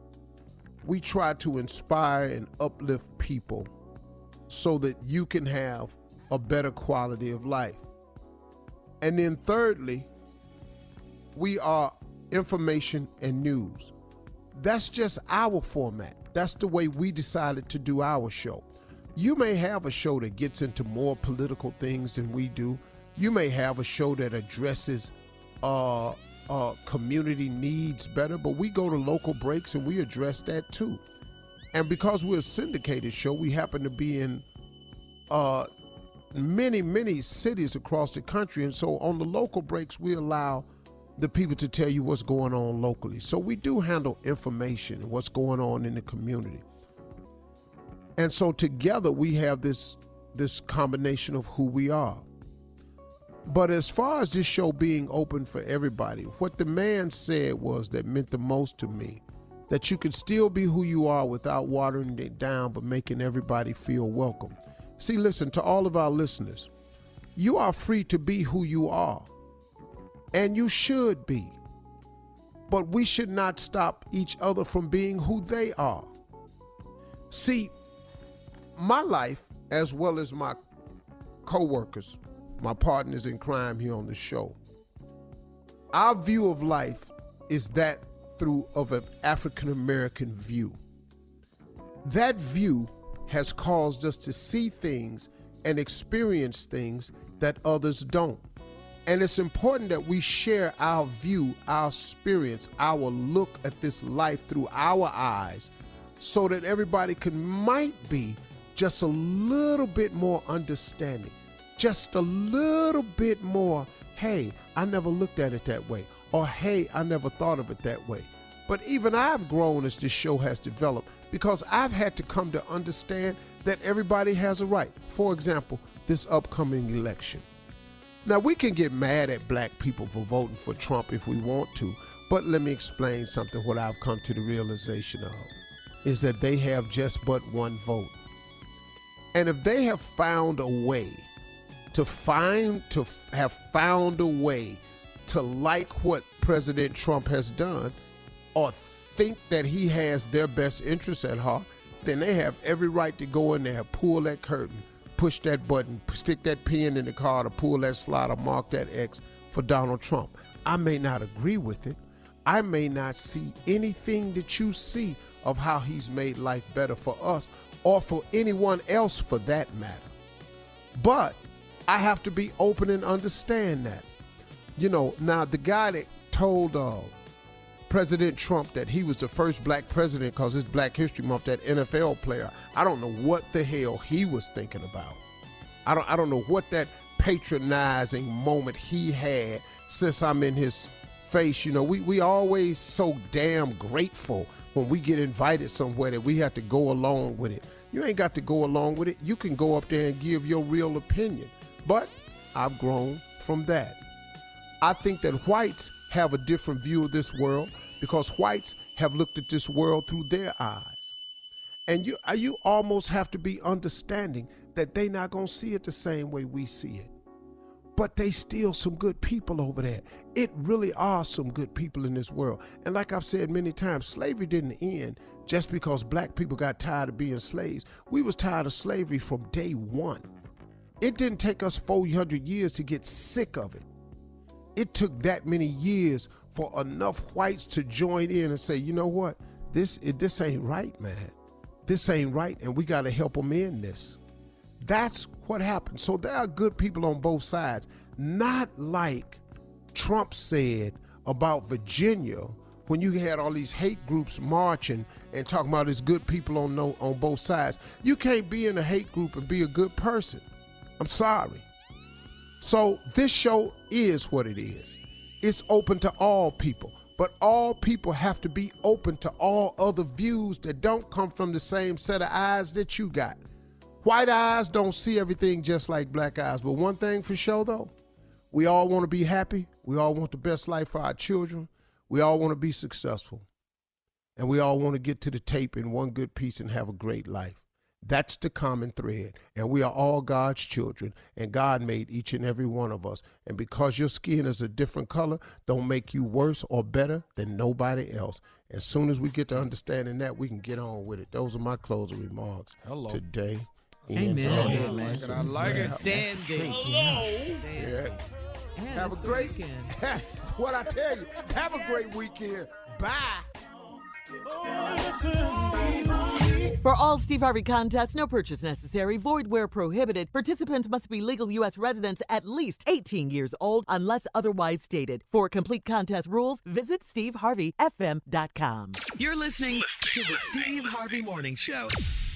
We try to inspire and uplift people so that you can have a better quality of life. And then thirdly, we are information and news. That's just our format. That's the way we decided to do our show. You may have a show that gets into more political things than we do. You may have a show that addresses uh, uh, community needs better, but we go to local breaks and we address that too. And because we're a syndicated show, we happen to be in uh, many, many cities across the country. And so on the local breaks, we allow the people to tell you what's going on locally. So we do handle information, what's going on in the community. And so together we have this, this combination of who we are. But as far as this show being open for everybody, what the man said was that meant the most to me, that you can still be who you are without watering it down, but making everybody feel welcome. See, listen, to all of our listeners, you are free to be who you are, and you should be. But we should not stop each other from being who they are. See, my life, as well as my co-workers, my partners in crime here on the show, our view of life is that through of an African-American view. That view has caused us to see things and experience things that others don't. And it's important that we share our view, our experience, our look at this life through our eyes so that everybody can might be just a little bit more understanding, just a little bit more, hey, I never looked at it that way, or hey, I never thought of it that way. But even I've grown as this show has developed because I've had to come to understand that everybody has a right. For example, this upcoming election. Now, we can get mad at black people for voting for Trump if we want to, but let me explain something. What I've come to the realization of is that they have just but one vote. And if they have found a way to find, to have found a way to like what President Trump has done or think that he has their best interests at heart, then they have every right to go in there, pull that curtain, push that button, stick that pen in the card, or pull that slot, or mark that X for Donald Trump. I may not agree with it. I may not see anything that you see of how he's made life better for us or for anyone else for that matter. But I have to be open and understand that. You know, now the guy that told uh, President Trump that he was the first black president because it's Black History Month, that N F L player, I don't know what the hell he was thinking about. I don't I don't know what that patronizing moment he had since I'm in his face. You know, we, we always so damn grateful when we get invited somewhere that we have to go along with it. You ain't got to go along with it. You can go up there and give your real opinion. But I've grown from that. I think that whites have a different view of this world because whites have looked at this world through their eyes. And you you almost have to be understanding that they not going to see it the same way we see it. But they still some good people over there. It really are some good people in this world. And like I've said many times, slavery didn't end just because black people got tired of being slaves. We was tired of slavery from day one. It didn't take us four hundred years to get sick of it. It took that many years for enough whites to join in and say, you know what, this, it, this ain't right, man. This ain't right, and we got to help them in this. That's what happened. So there are good people on both sides, not like Trump said about Virginia when you had all these hate groups marching and talking about there's good people on no, on both sides. You can't be in a hate group and be a good person. I'm sorry. So this show is what it is. It's open to all people, but all people have to be open to all other views that don't come from the same set of eyes that you got. White eyes don't see everything just like black eyes, but one thing for sure though, we all want to be happy. We all want the best life for our children. We all want to be successful. And we all want to get to the tape in one good piece and have a great life. That's the common thread. And we are all God's children, and God made each and every one of us. And because your skin is a different color, don't make you worse or better than nobody else. As soon as we get to understanding that, we can get on with it. Those are my closing remarks
Hello.
today.
Amen.
I
like it. I like it.
Dandy.
Yeah.
And
Have a
it's the
great
weekend.
What I tell you, have a great weekend. Bye.
For all Steve Harvey contests, no purchase necessary, void where prohibited. Participants must be legal U S residents at least eighteen years old unless otherwise stated. For complete contest rules, visit steve harvey f m dot com.
You're listening to the Steve Harvey Morning Show.